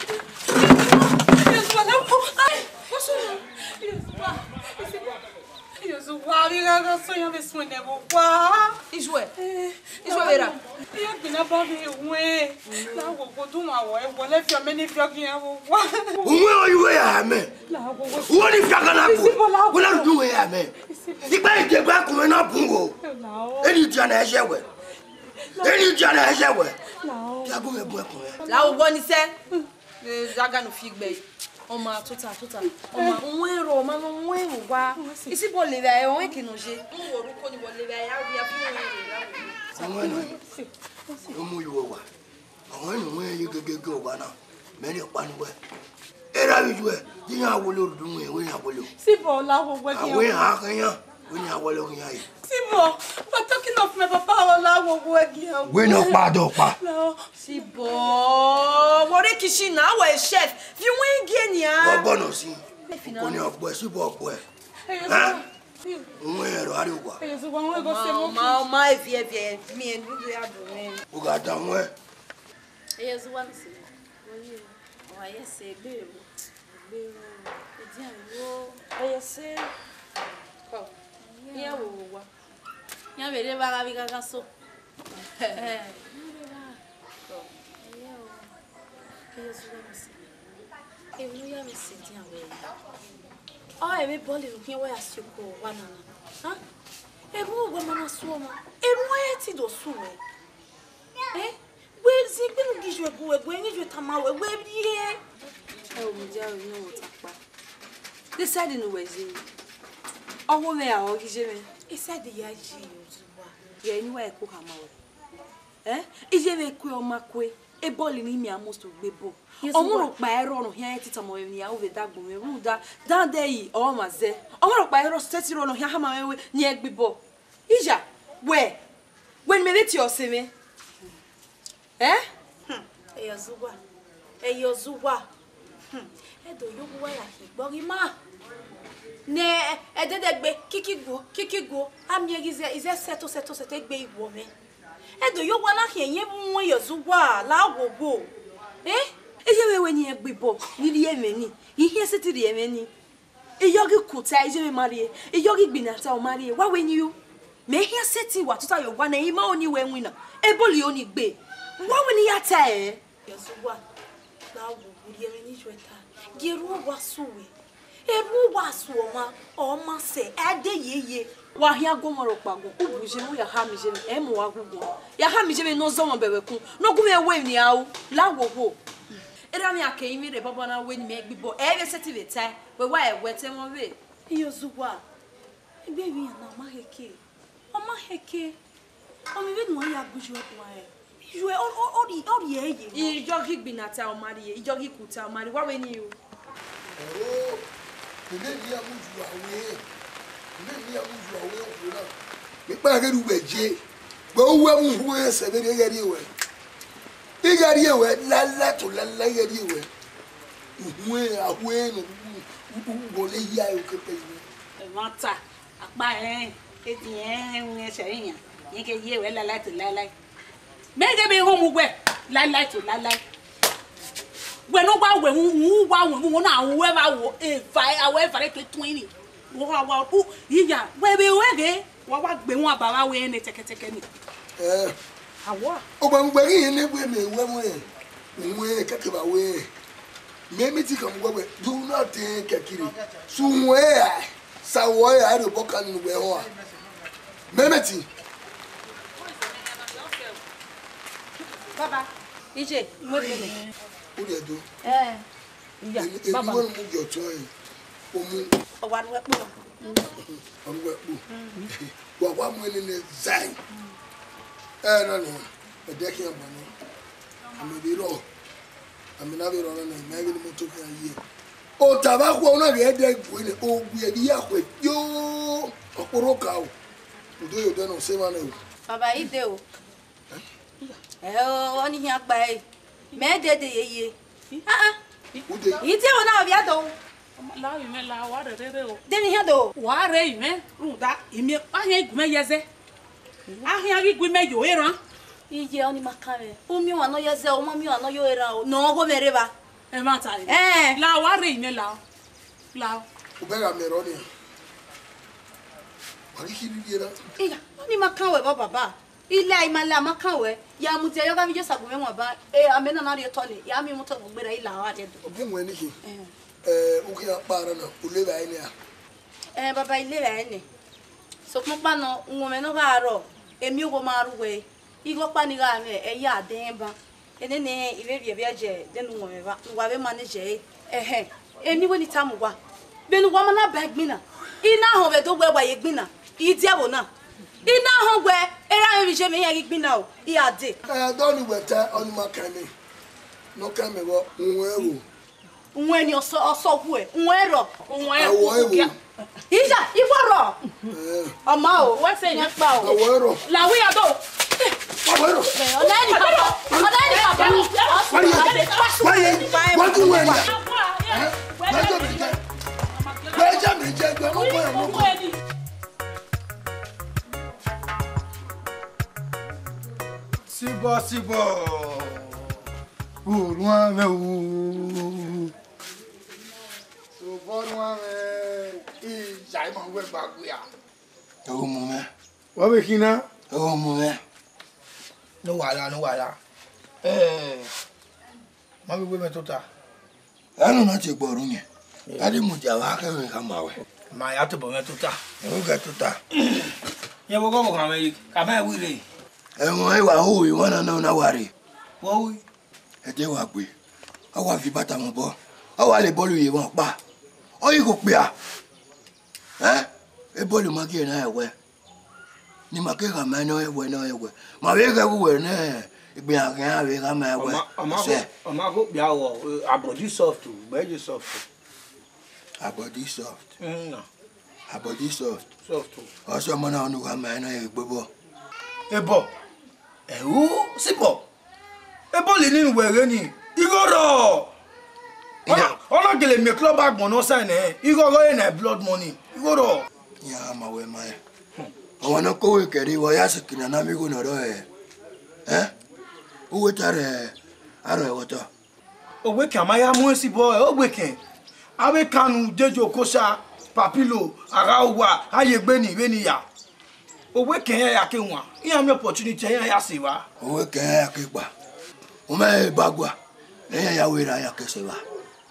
Oma tota oma nwero ma nwewo wa isi bo le ba e won ki no je nwo ruko ni bo le ba ya bi afi nwe re la o mu yo wa awon ni won ye gegege o wa na me ni pa ni we era bi ju e yin awo lo dun we yin awo lo si bo la wo we ki awe ha kan yan we ni awo lo kin yi si bo but talking of my papa la wo we ki we no pa do pa si bo wore kishi na we chef fi wen gi ni a bo no si ko ni ogbo si bo ogbo e ha nwero ari wa so won we go se mo ma vie mi en du ya do me o ga da won e so wan se woni o aye se be e di ayo aye se ko ya wo wa ya bere ba ga bi ga so oh, ebe boli rukin wa asiko wanana. Ha? Ebu wo mana so ma. Eru eti do so we. We zi gbinu gijwe go we ni jwe tamawe we biye. O mi ja o no tapa. This side no we zi. Owo me a o gije me. Inside ya ji ozuwa. Ye ni wa e ko hamawe. Ije me ku o makwe. E boli ni mi amosto gbebo. Omuro pa ero no hia tita mo ni ya ove dagbo me ruda dan dey o maze. Omuro pa ero steti ro no hia ha ma we ni egbebo. Ija we when me let you see me. Eyozuwa. Eyozuwa. Edo yoguwa ya higbori ma. Ne ededegbe kikigo amierize ize seto gbe iwo me. Edo yoguwa la hienye bu won Eyozuwa la wogo. Eje we ni egbebo ni ri emeni ihe setiri emeni iyogi kuta eje me marie iyogi gbinata o marie wa we ni o me ihe seti wa tuta yo gwa na ima oni we nwina eboli oni gbe wa we ni yata Eyozuwa la wogo ri emeni jweta geru wa suwe eru wa suoma o ma se ade yeye wa hia gomoro pago ubuje mu ya ha mi je me emu wa gugu ya ha mi je me no zo mo bebe kun no gu me we ni awo la wogo era mi ake imi re baba na we ni me egbibo e be seti le tai we wa e wete mo we Eyozuwa egbe wi na ma heke o ma heke o mi be no ya guju e kwa e jwe ori eye ijo gigbinata o mari ijo gikuta o mari wa we ni o ile ni amuju awe o na mi pa ke du beje gbo we mu hu e se be yeri we igari ewe lala to lala igari ewe uhwe ahwe no wo le ya o ke pe ni mata apa eti un se yan yin ke ye we lala to lala mege be ho mu gwe lala to lala gwe no gwa we mu na we ba wo e fa awe fa ke twin ni wo wa ku yiya we be we ge wa gbe won abara we ni teketeke ni awa o ba ngbe yin ne gbe me we mo e nwe keke ba we me mi ti kan gbe do not kekiri sunwe sawo ya ro bokan ni we ho memeti baba ije mo bele o le do iya baba mo mu jo to e o mu o wa we po wa mo ni zai no e de ki ambo ni ami bi ro ami na bi ro na me bi ni mo to kan yi o tabako na ge de gwe ni o gwe di ya kwe yo okoro ka o do yo de no se ma na o baba ide o oni hi agba e Me de ye. Ite ona bia do. La ime la wa re o. Deni ha do. Wa re ime ruda ime ahia igume yeze. Ahia igume yo eran. Ije oni makare. Umi wa no yeze o mami wa no yo era o. No go mereba. E ma tare. La wa re ime la. La. Ubega meroni. Wali kibira. Iya, oni makawe baba. Ile imala makawe. Ya muti ayo ga mi je sagume won ba. Amena na re tole. Ya mi muto gbera ila wa de do. Obunwe ni ki. Uki akpara na uleba ene a. Baba ile ba ene. So mo pa no nwome no ga ro. Emi ogo maru we. Igo pa ni ga me ya den ba. Ene ne ibe bia je de nu nwome ba. Wa be manage eni we ni tamugwa. Be nu wa mana ba gbina. Ina ho be do gbe wa ye gbina. Idi abo na. Ina ho gbe era mi je me ye gbina o. I ade. Donu weta onu makane. No kame wo nwewo. Nwe ni oso hu e. Nwero. Nwe. Ija, iworo. Ama o, we se yan pa o. Awero. La wi ado. Awero. Olani papa. What do you want? Sibo. Loin mais où? Loin mais j'aime en bagouya. Oh mon wa be kina? Oh mon no wala. Ma be we metota. Anu na ti gboru yen. Ade mu ja wa ka we ka ma we. Ma ya to bo metota. O ga tota. Ye bo go ka me ka ma wi re. Mo e wa hu wi wona na wari. Wo wi. E de wa gbe. A wa fi bata mo bo. A wa le bolu ye won pa. O yi ko pe a. E bolu ma ki na ewe. Ni ma ke ka ma no ewe no ewe. Ma we ka ku we na igbe akan we ka ma ewe. Oma go bia wo abodi soft o, beje soft. Abodi soft. No. Abodi soft. Soft. O so mo na onu ka ma na egbe bo. Ebo. Ewu sibo. Ebo le ni were ni. Igoro. Ona gele me club agbon no sign Igoro e na blood money. Igoro. Ya ma we ma. Àwọn na ko we keri wo ya sikina na mi go no ro Uwe tare aro e woto. Ogbe kan ma ya mu sibo ogbe kan. Awe kanu dejo kosa papilo ara wa ayegbe ni we ni ya. Ogbe kan ya ke won. Iya mi opportunity ya se wa. Owe kan ya ke gba. O me bagwa. Ya we ra ya ke se wa.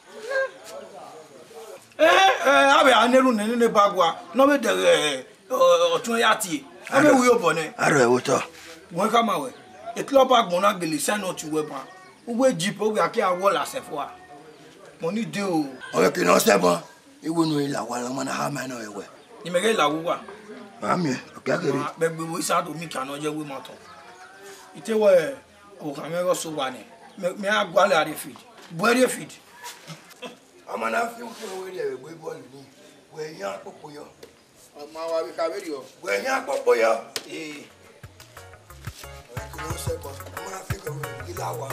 Abe aneru ne bagwa. No be de otun ya ti. Abe wi obone. Aro e woto. Won ka ma we. E club agbon na gele sign out we ba. Uwe jeep o we ake awo la se fo wa. Money de o. Owe ki no se bon. Iwo no ila wa la mana ha ma no ewe. Ni me la wo wa. Ami, o ka kere. Be gbe wo isa do mi kan no je we moto. Ite we o ka me go so wa ni. Me agwa la re feed. Boere feed. Amana fi ko we re gbe ball ni. We yan popo yo. Ama wa bi ka be ri o. We yan popo yo. Ki no se bon. Amana fi ko we ila wa.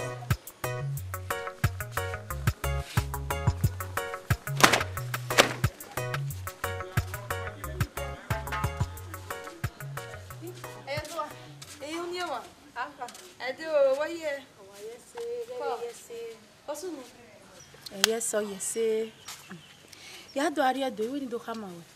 Yes, ya do aria do we ni do kama we.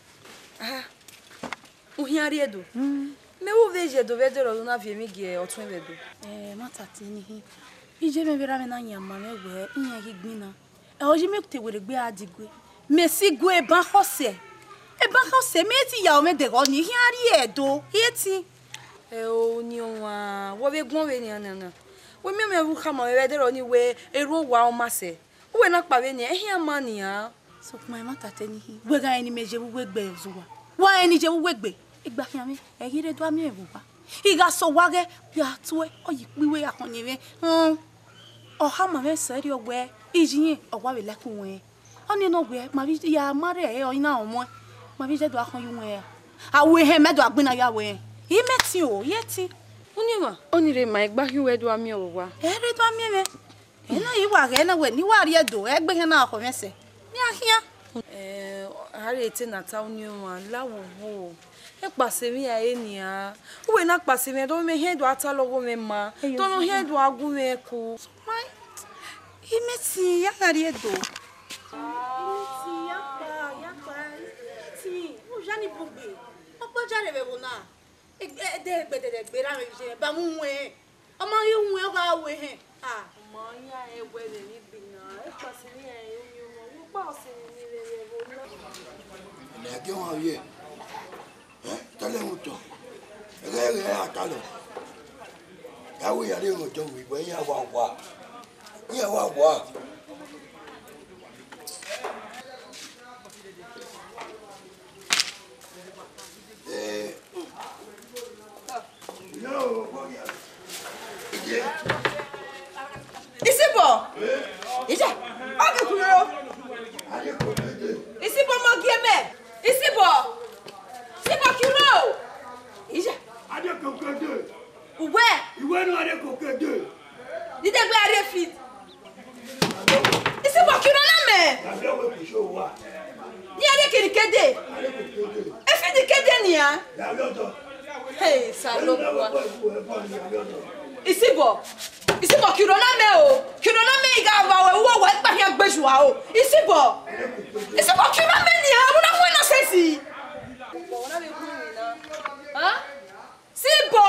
O hiari edo. Meu veje do vedero na vie migi otun vedo. Matati ni hi. Ije me bera me na nyama me we nya ki gbina. Oji me kute we gbe adigwe. Me si gwe ba hose. E ba hose me ti ya o me de go ni hiari edo. Yeti. O ni onwa wo be gun we ni anana. We me ru kama we vedero ni we eru wa o mase. We na pa we ni ehia mani ya. So my matati ni hi. We ga eni meje we gbe zuwa. Wa eni je we gbe. Igba kian mi e hire do ami ewo ba. Iga so wage ya tuwe oyi piwe akonyewe. O ha ma me seri ogwe ijiyin ogwa we lekun we. Oni no gwe ma bi ya mare e o ina omo. Ma bi je do akon yu we. Awe he me do agbina ya we. I meti o yeti. Uni ma onire ma igba hiwe do ami owo wa. Ere do ami me. ena iwa ga na we ni wa rie do egbe na akomese ni ahia hari ete na town wa lawo wo e pase mi ya enia we na pase mi do me he do atalogo me ma to no he do agu me ko mai imeti ya rie do Jani Bugbe. Papa jare be bona. De ra me je ba mu we. Ama yi wu e ga we he. Ah, ma ya e we le ni bina. E pase mi ya eni wo pa se ni le bona. Le ke wa ye. Tale muto. Re atalo. Ya we ya le muto wi bo ya wa wa. Ya wa wa. Isibo. Ija. Oge kuro. Isibo mo gieme. Isibo. Isibo kuro. Ija. Ade kokede. Uwe. Iwe no ade kokede. Dide gbe are fit. Isibo kuro na me. Ade we ko show wa. Ni ade kirikede. E fit dikede ni ya. Ya lodo. Hey, salopwa. Isibo. Isibo kirona me o. Kirona me iga ba we wo wa pa hia gbeju wa o. Isibo. Isibo kirona me ni ha, mo na fo na sensi. Wona be ku mi na. Ha? Sibo.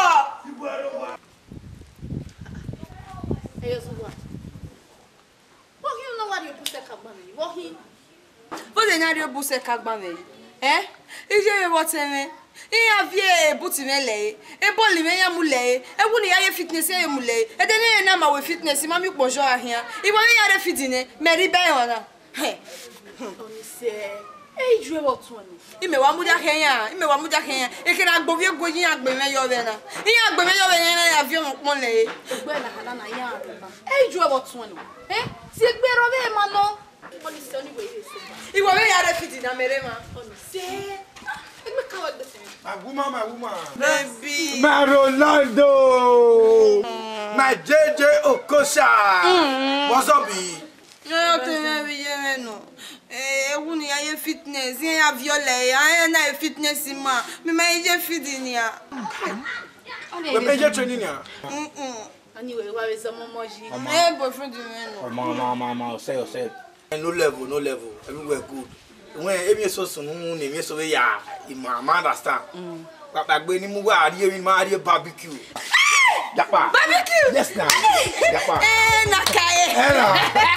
Eyo suwa. Wo hi no wa ri buse ka gba mi. Wo hi. Bo de na ri buse ka gba me. Ije me bo teme. Iya vie buti mele e boli me ya mule e wuni ya ye fitness e mule e de ne na ma we fitness ma mi pojo ahia ibo me ya re fitine me ri be ona Oni se e ju e wotun ni ime wa muja kenya e kira gbo vie goyin agbe me yo be na iya agbe me yo be na ya vie mo pon le egbe na hala na ya ba e ju e wotun ni ti egbe ro be ma no oni se oni we ye se ibo me ya re fitine na mere ma oni se egbe ka wa gbe se My woman. baby My Ronaldo. My JJ Okocha. What's up, B? no te me bi je no wuni ya ye fitness ya viole ya na fitness ma me ma je fitini ya We pay training ya. ani we wa we so momoji boyfriend me no Mama, say. No level. Everywhere good. When emi so sunu ni mi so ya, mama understand. Papa gbe ni mu wa ari emi ma ari barbecue. Yapa. barbecue Yes now. Yapa. na kae Era.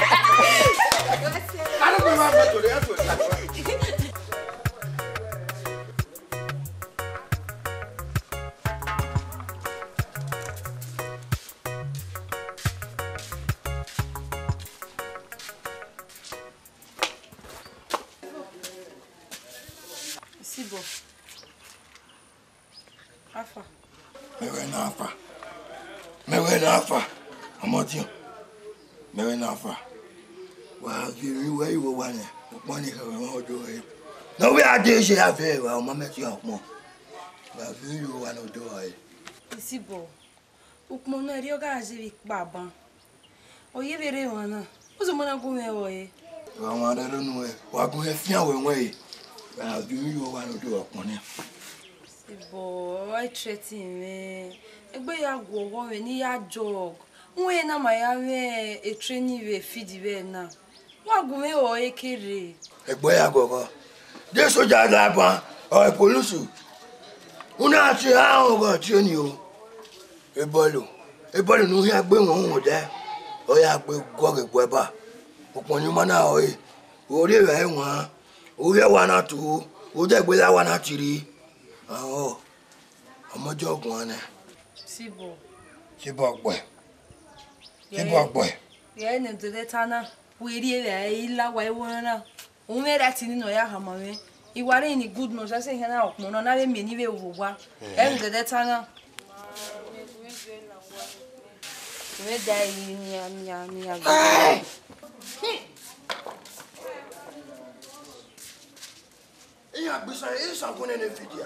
I don't know what to do. Sibo. Afa. Mewe na afa. Amotio. Mewe na afa. Wa vi we iwo wa ne. Opon ni ka wa ojo e. No we ade se afe wa o mama ti opon. Wa vi iwo wa no do e. Sibo. Ukmo na ri oga ajivi baba. Oye vere wana. Uzo mona gume oye. Wa wa da nu e. Wa gun e fian we won e. Wa vi iwo wa no do opon ni. Sibo, I threaten me. Egbe ya go wo we ni ya jog. Nwe na ma ya we e training we feed we na. Wa gume o ekere. Egbe ya gogo. De soja da ban o police. Una ti ha o go ti oni o. Ebolo nu ya gbe won o de. O ya gbe goge gbe ba. Opon ni mana o e. Ori re won. O ye wa na tu. O de gbe la wa na tiri. Oh. Omojo ogun ane. Sibo. Sibo gbe. Ya ne de tana. We ri e ila wa iwona. O me ra ti ni no ya hama me. Iware ni good no say he na okun no na be me ni we wo wa. E de tana. We dai ni ya. Iya bisa ko ne video.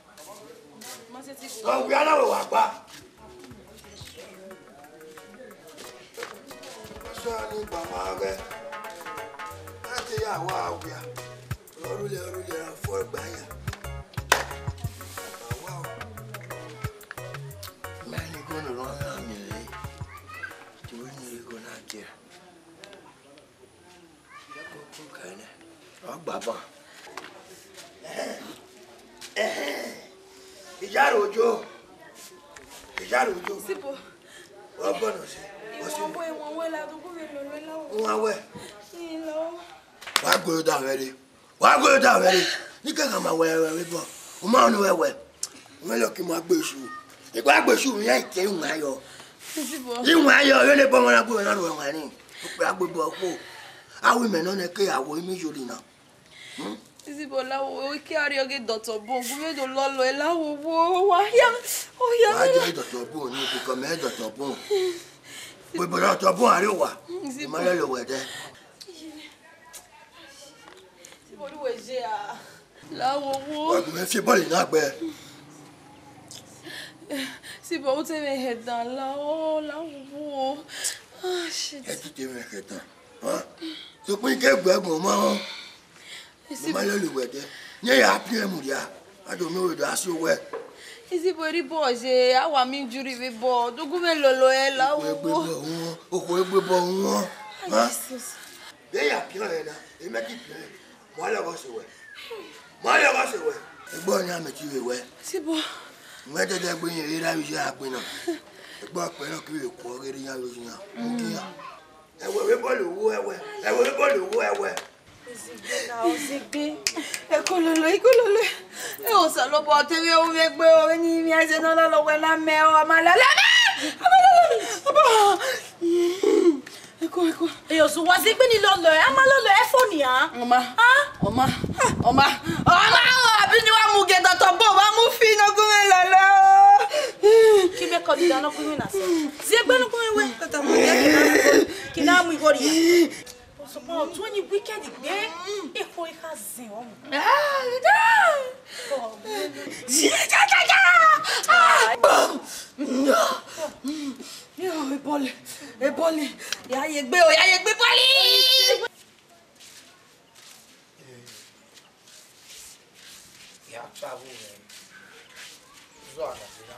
Mo se ti Kan wi ana wa gba. Sani Bamaga. I tell you, wow, yeah. Orule, for Baya. Wow. Man, you're going to run on me, eh? You're going out there. Oh, Baba. Ijarojo. Sipo. What bonus? One la do go me lo. One way. Ilo. Why go down ready? You can't come away we go. Woman we. We look my bush. The grab bush you ain't telling my yo. Sipo. You why you only born na go another one. Grab go. I women on a care I will immediately now. Sipo la o ki ari oge Dr. Bon go me do lolo e la wo wa ya. Oh ya. I do Dr. Bon ni ko me Dr. Bon. We bo Dr. Bon ari wa. Ma le we de. Sipo lu we je a. La wo wo. Wa me fi ball na gbe. Sipo o te me head down la o la wo. Ah shit. E ti te me head down. Hein? So pin ke gbe gun mo. Ma le we de. Nye ya pie mu dia. I don't know the aso we. Isi bori boje awa mi juri we bo dogu me lolo e la wo. O ko egbe bo won. Ha? Be ya pie na. E me ki pie. Mo le go se we. Egbo ni ame ti we. Sibo. Mo de de gbe yin ra wi se agbe na. Egbo pe na ki ko re ri yan lo yan. Mo ki yan. Ewe bọ́ọ̀lù owó ẹwẹ́. Ozigbe. Ekololo. E o sa lo bo tere o me gbe o ni mi ase na lo we la me o amalala. Eko. E o so wa zigbe ni lolo e amalolo e phone ya. Oma. Abi ni wa mu ge Dr. Bon wa mu fi no gun me lolo. Ki be ko di na ku mi na se. Zigbe no ku we Dr. Bon ki na mu igori ya. So po tu ni weekend gbe e fo e ka zin o mu. Ebole. Ya ye gbe boli. Ya travel. Zo ala sila.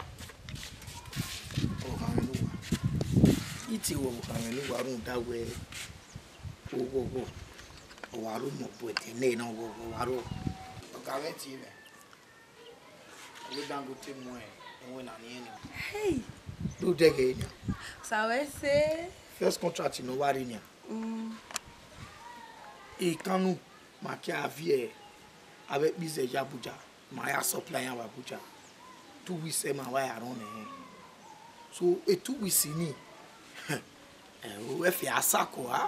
O kamelu. Iti wo kamelu warun dawe. Wo. O waru mo poete ne na wo waru. O kameti me. Le Dangote mo e na ni eni. Hey. Do dege ni. Sabe se. First contract no wari ni. E kanu ma ki avie avec business Abuja. Ma ya supply en Abuja. 2 weeks e ma wa ya ron e. So e 2 weeks ni. O e fi asako ha.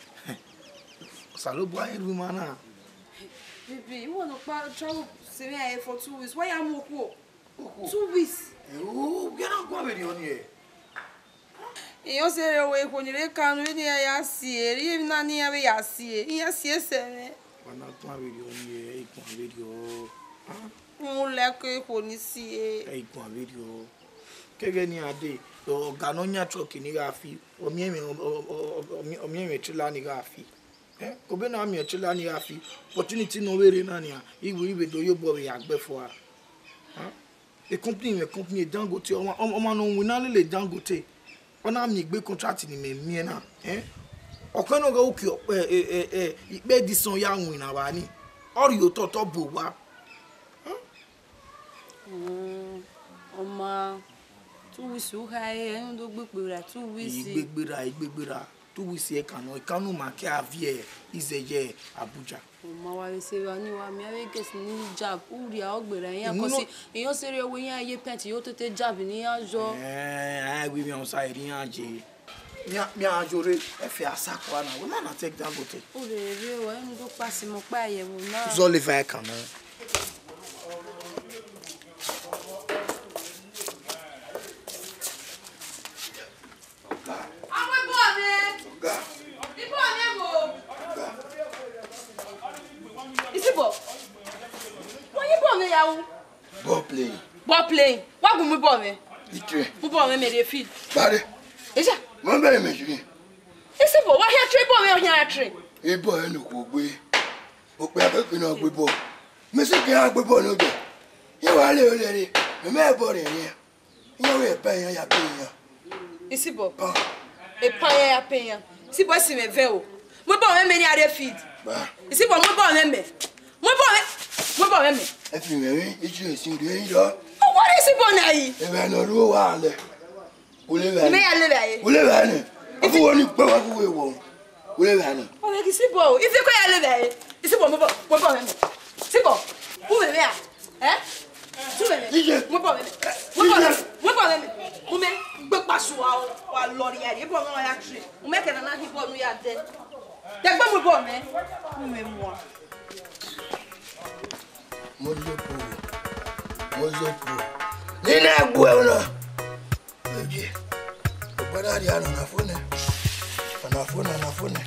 Salo boy ru mana. Baby, you want to travel here for 2 weeks. Why am I 2 weeks? Oh, get on go with you on here. Eu sei o e conhece cano e nem assim, ele não nem é assim, e assim é sério. Quando tu vai ver on here, e com a vídeo. Moleque conhece. E com a vídeo. Que vem ade, o ganonya truck ni gafi, o mieme trailer ni gafi. Ko be na mi trailer ni gafi. Opportunity no were na ni a. Iwe do yo bo ya gbe fo a. A company Dangote o no wina le Dangote. Ona mi gbe contract ni me na okwe no go ki ipe dison ya wina wa ni ori o to bo wa Oma 2 weeks o ha e ndo gbepera 2 weeks igbegbera 2 weeks e kanu ma ke avie izeje Abuja Oma wa se wa ni wa mi ave get ni job uri a ogbera yan ko si eyan sere owo yan aye pent yo tete job ni ajo we mi on side yan aje mi ajore e fi asako na we na take Dangote o re o en do pasi mo pa ayewo na zo le va kan na Ball playing. What go me? Itre. Mo me dey feed. Bare. Eja. Mo bere me juri. Isi bo wa hia tre bo me hia tre. E bo e no ko gbe. O pe apepe na gbe bo. Me se ke a gbe bo no je. Ye wa le o le ri. Me bo re ni. Ye we pe yan ya pe yan. Isi bo. E pan ya pe yan. Isi bo si me ve o. Mo bo me ni are feed. Ba. Isi bo mo bo me. Mo bo me. E fi me ri, e ju e si ri yin do. O wa isi bo na yi. E be no ru wa le. O le ba. Me ya le ba yi. O le ba ni. Afu woni pe wa ku we wo. O le ba ni. O le isi bo. Ife ko ya le ba yi. Isi bo mo bo me. Isi bo. Wo me ya. Eh? Tu me. Mo bo me. Mo me gbe pasu wa lori ya. E bo mo ya tre. Mo me ke na hi bo nu ya de. De gbe mo bo me. Mo me mo. Mozopo. Nina gwe una. Oje. Ogbara ri ana na fone. Na fone.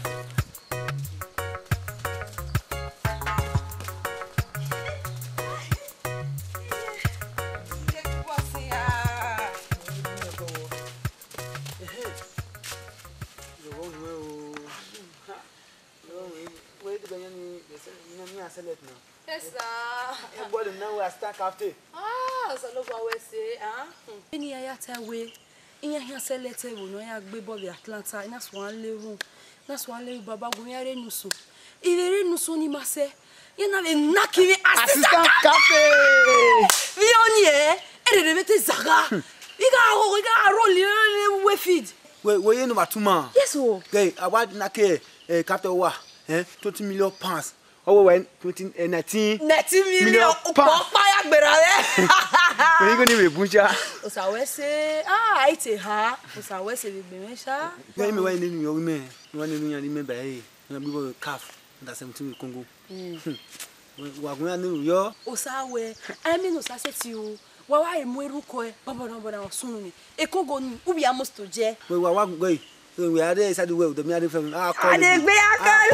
Essa. E bole não é esta café. Ah, ça lo gwa we se, hein? Ni ya ta we. Iya hia select wo no ya gbe ball Atlanta, ina so an lewu. Na so an lewu baba go ya re nusu. Ire nusu ni mase. Ya na le nakiri assistant café. Vi oni e de mete zaga. Iga roll we feed. We ye no batuma. Yes o. Gay, award na ke capital wa, 20 million pounds. Oh, when 19 million pa ya gbera le. We go ni we bunja. O sa we se ite ha. O sa we se bi gbe sha. Gay me wa ni yo me. Wa ni yan ni me ba e. Na bi go calf under 17 Congo. Wa gun ani yo. O sa we. I mean o sa se ti o. Wa wa e mu eruko e. Baba na sunu ni. E Congo ni ubi amos to je. We wa go. We are there inside the world. The me from Adegbe akari.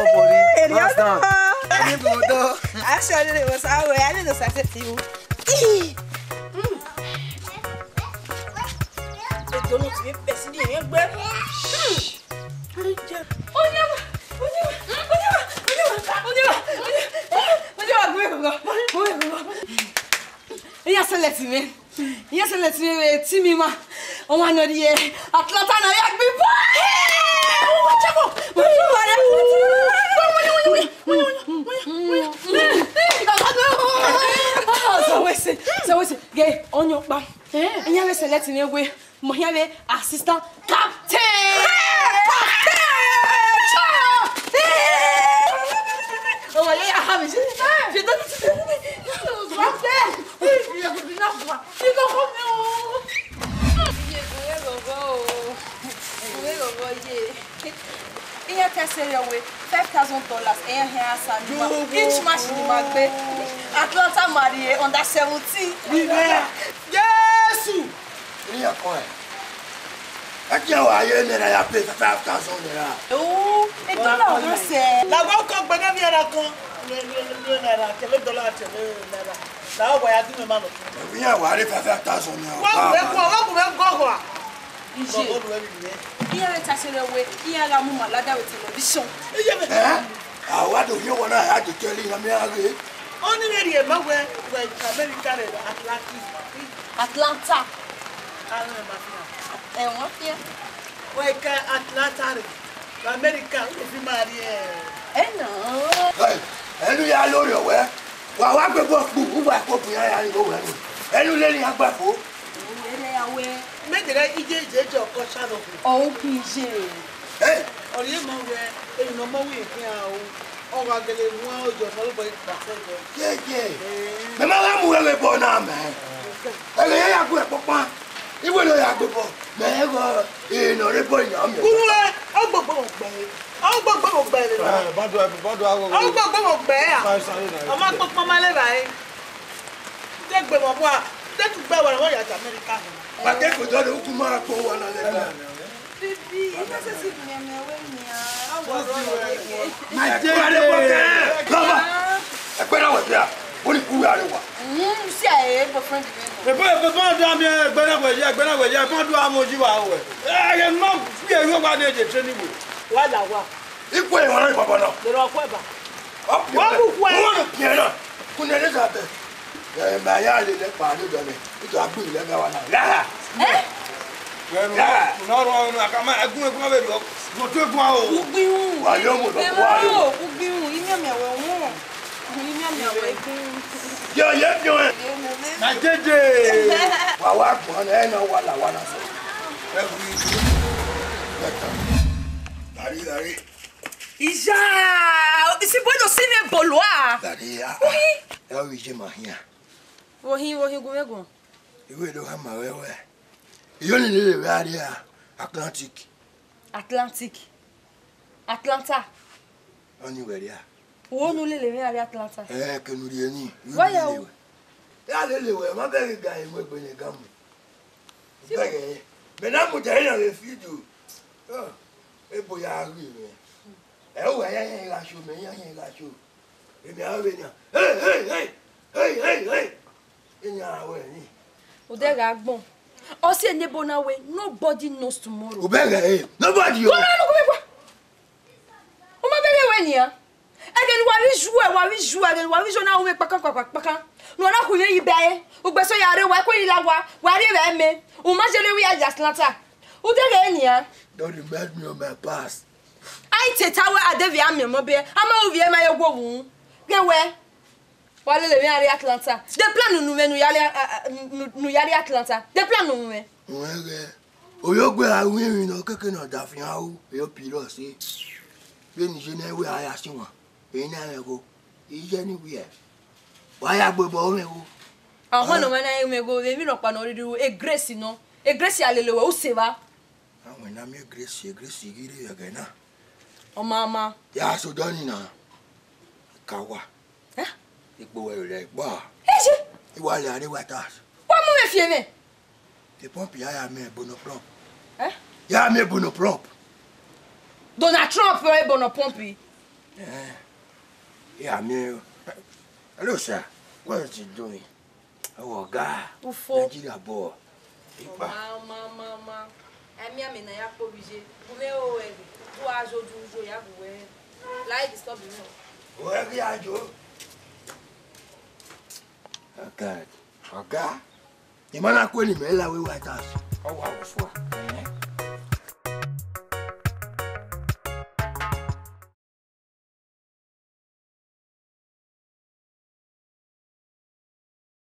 Actually, it was our way. I didn't say it to you. It don't look to be best in the assistant captain. Oh yeah, I have it. $5,000 each match in Magbe. Atlanta Marie under 17. Yes! Ni akon. Akia wa ye ne na ya pay $5,000. Oh, et dollar on say. La ba ko gbe na bi ara kan. Le naira, $1 naira. La wa ya di me ma lo. We ya wa re $5,000 naira. Wa go. Ije. Iya le tasere we, iya la mu malada we television. Wa do yo wona ha to tell you na me age. Oni me rie ma we America re Atlanta. Wọ́n fi ẹ́. Wọ́n ẹ̀ka Atlanta rẹ̀ Amẹ́ríkà ó fi máa rí ẹ̀. Náà. Ẹnu ya lórí ọ̀wẹ́ wà wá gbé bọ́ọ̀pù wúwà ìpọ́pù yára ní owó ẹnu ẹnu lé ní agbáfó. Méjìlá ìjẹ́ ìjẹ́jọ́ ọkọ̀ ṣáàdọ̀ fún. Ọ̀hún kì í ṣe. Ọ̀rẹ́ mọ̀ wẹ èyí ọmọ wí ìpín àwọn ọ̀rọ̀ àgẹlẹ̀ wọn ọjọ́ ọ̀sọ́lọ́bọ̀ ìpàṣẹ jọ. Yẹ́yẹ́ mẹ́mọ́ wá mú ẹgbẹ́ bọ̀ náà mẹ́ ẹgbẹ́ yẹ́ yàgò ẹ̀ pọ́pá ìwé ló yàgò bọ̀ mẹ́ẹ̀rọ ìrìnà rẹ̀ bọ̀ ìyá mi. Kúrú ẹ ọgbọ̀gbọ̀ ọgbẹ̀ rẹ̀ lọ. Ọgbọ̀gbọ̀ ọgbẹ̀ à ọmọ tó pọ́n máa lẹ́bàá yìí. Dẹ́gbẹ̀ mọ̀ fún wa dẹ́tù gbẹ́ wọ̀rẹ̀ wọ́n yàtọ̀ Amẹ́ríkà. Pàtẹ́ kò tọ́ ló kú máa kó wọn lọ lẹ́gbẹ̀ẹ́. Bíbí iná sẹ́sì gbìyànjú ẹ̀wẹ́ mi à. Ẹgbẹ́ náà wọ̀ bí a ó ní kúrú àríwá. Sí àyè boyfriend mi. Bẹ́ẹ̀ dùn àmì ẹgbẹ́ náà wẹ̀jẹ̀ ẹgbẹ́ náà wẹ̀jẹ̀ ẹgbẹ́ dùn àmì ojú wa wẹ̀. Ẹ̀yẹ náà bí ẹ̀yọ́ bá dé ẹ̀jẹ̀ training wò. Wala wa. Ikwe wana baba na. Le ro kweba. Wa bu kwa. Wa piena. Kuna Elizabeth. Ya ma ya le pa do me. Ito agbo ile ga wana. Ya. No, akama agun egun be do. Mo to egun o. Ugbihun. Wa yo mo do wa yo. Ugbihun, imi ame we won. Imi ame we egun. Yo ye yo. Na jeje. Wa gbon na na wala wana so. Dari. Ija! Esse boi do cine é boloa. Dari. É o ije mahia. Wohi gumego. Iwe do ha ma wewe. Iyo ni le we area Atlantic. Atlanta. Oni we area. Wo no le we area Atlanta. Kenu ri eni. Waya o. Ya le we ma be ga iwe gbe ni gamu. Bege. Me na mo tell you if you. Ebo ya ri me. We ya ga show me ya ga show. Emi a we ni. Hey. Enya we ni. O de ga gbon. O si enebo na way, nobody knows tomorrow. Ubega nobody. No, o ma bele we ni ya. Again wa wi jou na o me pakan. No na ku ye ibe. O gbe so ya re wa ko ila wa re be me. O ma jele wi Atlanta. O de ga ni ya. Don't remind me of my past. I tetawe adevia me mo be. Ama o vie ma ye gwo wu. Gewe. Wale le wi Atlanta. De plan nu yali Atlanta. De plan nu me. Wege. Oyogbe awin no keke no da fi awu. Yo pilo si. Be ni je na we aya si won. E na me go. Ije ni wi e. Wa ya gbogbo o me go. Ahun no na e me go. E mi no pa no ridu e grace no. E grace alelewe o se ba. Awon na me grace gire ya gana. O mama. Ya so doni na. Kawa. Ipo we re gba. Eje. Iwa le are watas. Wa mo me fie me. The pump ya me bonoprop. Ya me bonoprop. Donald Trump e bonopompi. Yeah, me. Hello, sir. What is you doing? Oh, God. Ufo. Nigeria boy. Mama. Emi ame na ya po bije. Gume o e. Bu ajo jujo ya buwe. Like disturb me. O e bi ajo. God. Imana kweli mela we wa tas. O wa wo so.